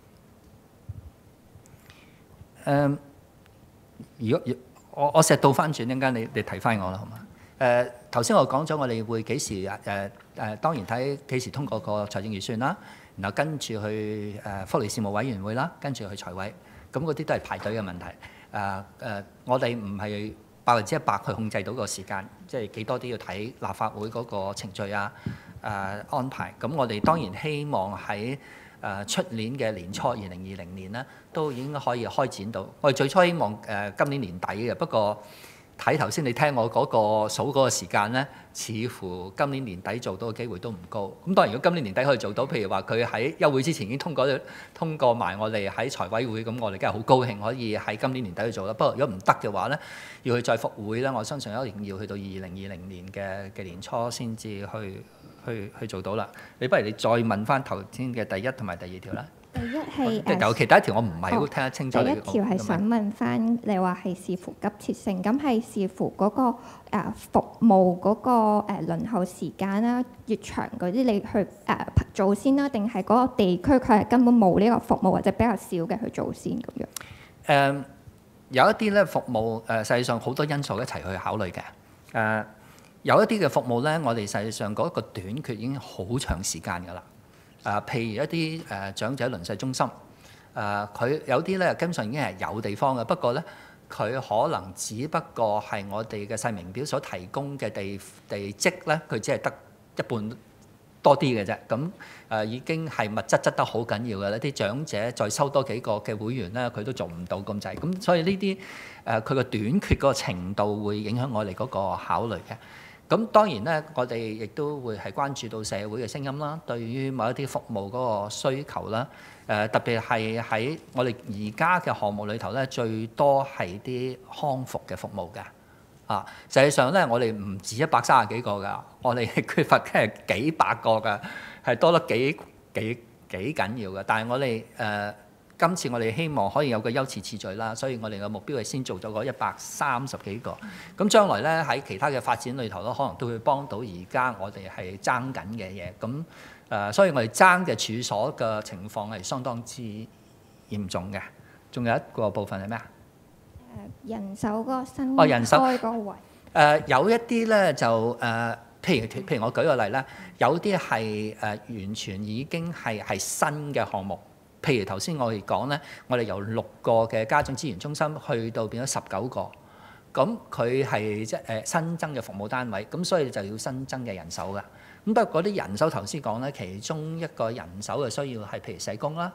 誒，如果我我成日倒翻轉，一陣間你你提翻我啦，好嘛？誒頭先我講咗，我哋會幾時誒誒誒？當然睇幾時通過個財政預算啦，然後跟住去誒福利事務委員會啦，跟住去財委，咁嗰啲都係排隊嘅問題。誒誒，我哋唔係百分之一百去控制到個時間，即係幾多都要睇立法會嗰個程序啊誒安排。咁我哋當然希望喺誒出年嘅年初二零二零年咧，都已經可以開展到。我哋最初希望誒、呃、今年年底嘅，不過睇頭先你聽我嗰個數嗰個時間咧，似乎今年年底做到嘅機會都唔高。咁當然，如果今年年底可以做到，譬如話佢喺休會之前已經通過咗通過埋我哋喺財委會，咁我哋梗係好高興可以喺今年年底去做啦。不過如果唔得嘅話咧，要去再復會咧，我相信一定要去到二零二零年嘅嘅年初先至去。去去做到啦！你不如你再問翻頭先嘅第一同埋第二條啦。 第一係誒，尤其第一條我唔係好聽得清楚。 第一條係想問翻你話係視乎急切性，咁係視乎嗰、那個、呃、服務嗰、那個誒、呃、輪候時間啦，越長嗰啲你去誒、呃、做先啦，定係嗰個地區佢係根本冇呢個服務或者比較少嘅去做先咁樣？誒、 呃，有一啲咧服務誒，實、呃、際上好多因素一齊去考慮嘅誒。呃有一啲嘅服務咧，我哋實際上嗰個短缺已經好長時間㗎啦。誒、呃，譬如一啲誒、呃、長者鄰舍中心，誒、呃、佢有啲咧基本上已經係有地方嘅，不過咧佢可能只不過係我哋嘅細明表所提供嘅地地積咧，佢只係得一半多啲嘅啫。咁誒、呃、已經係物質質得好緊要嘅，啲長者再收多幾個嘅會員咧，佢都做唔到咁滯。咁所以呢啲誒佢個短缺嗰個程度會影響我哋嗰個考慮嘅。咁當然咧，我哋亦都會係關注到社會嘅聲音啦，對於某一啲服務嗰個需求啦。誒、呃、特別係喺我哋而家嘅項目裏頭咧，最多係啲康復嘅服務㗎。啊，實際上咧，我哋唔止一百三十幾個㗎，我哋缺乏嘅係幾百個㗎，係多得幾幾幾緊要㗎。但係我哋誒。呃今次我哋希望可以有個優次次序啦，所以我哋嘅目標係先做咗嗰一百三十幾個。咁將來咧喺其他嘅發展裏頭咧，可能都會幫到而家我哋係爭緊嘅嘢。咁誒、呃，所以我哋爭嘅處所嘅情況係相當之嚴重嘅。仲有一個部分係咩啊？ 誒人手嗰個新哦，人手開嗰個位。誒、 呃、有一啲咧就誒、呃，譬如譬如我舉個例啦，有啲係誒完全已經係係新嘅項目。譬如頭先我哋講咧，我哋由六個嘅家長資源中心去到變咗十九個，咁佢係即係誒新增嘅服務單位，咁所以就要新增嘅人手㗎。咁不過嗰啲人手頭先講咧，其中一個人手嘅需要係譬如社工啦，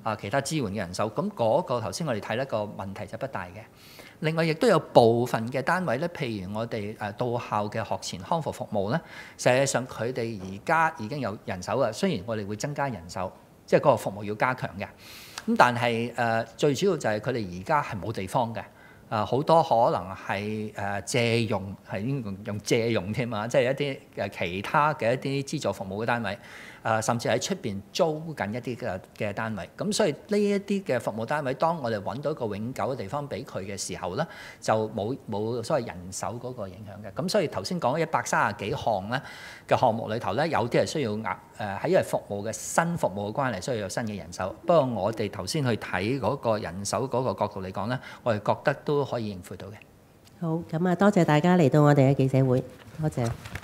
啊其他支援嘅人手，咁嗰個頭先我哋睇呢個問題就不大嘅。另外亦都有部分嘅單位咧，譬如我哋誒到校嘅學前康復服務咧，實際上佢哋而家已經有人手啦。雖然我哋會增加人手，即係嗰個服務要加強嘅，咁但係誒、呃、最主要就係佢哋而家係冇地方嘅。啊，好多可能係誒借用，係用用借用添啊！即係一啲誒其他嘅一啲資助服務嘅單位，誒甚至喺出邊租緊一啲嘅嘅單位。咁所以呢一啲嘅服務單位，當我哋揾到一個永久嘅地方俾佢嘅時候咧，就冇冇所謂人手嗰個影響嘅。咁所以頭先講一百三十幾項咧嘅項目裏頭咧，有啲係需要額誒喺因為服務嘅新服務嘅關係，需要有新嘅人手。不過我哋頭先去睇嗰個人手嗰個角度嚟講咧，我哋覺得都可以應付到嘅。 好，咁啊，多謝大家嚟到我哋嘅記者會，多謝。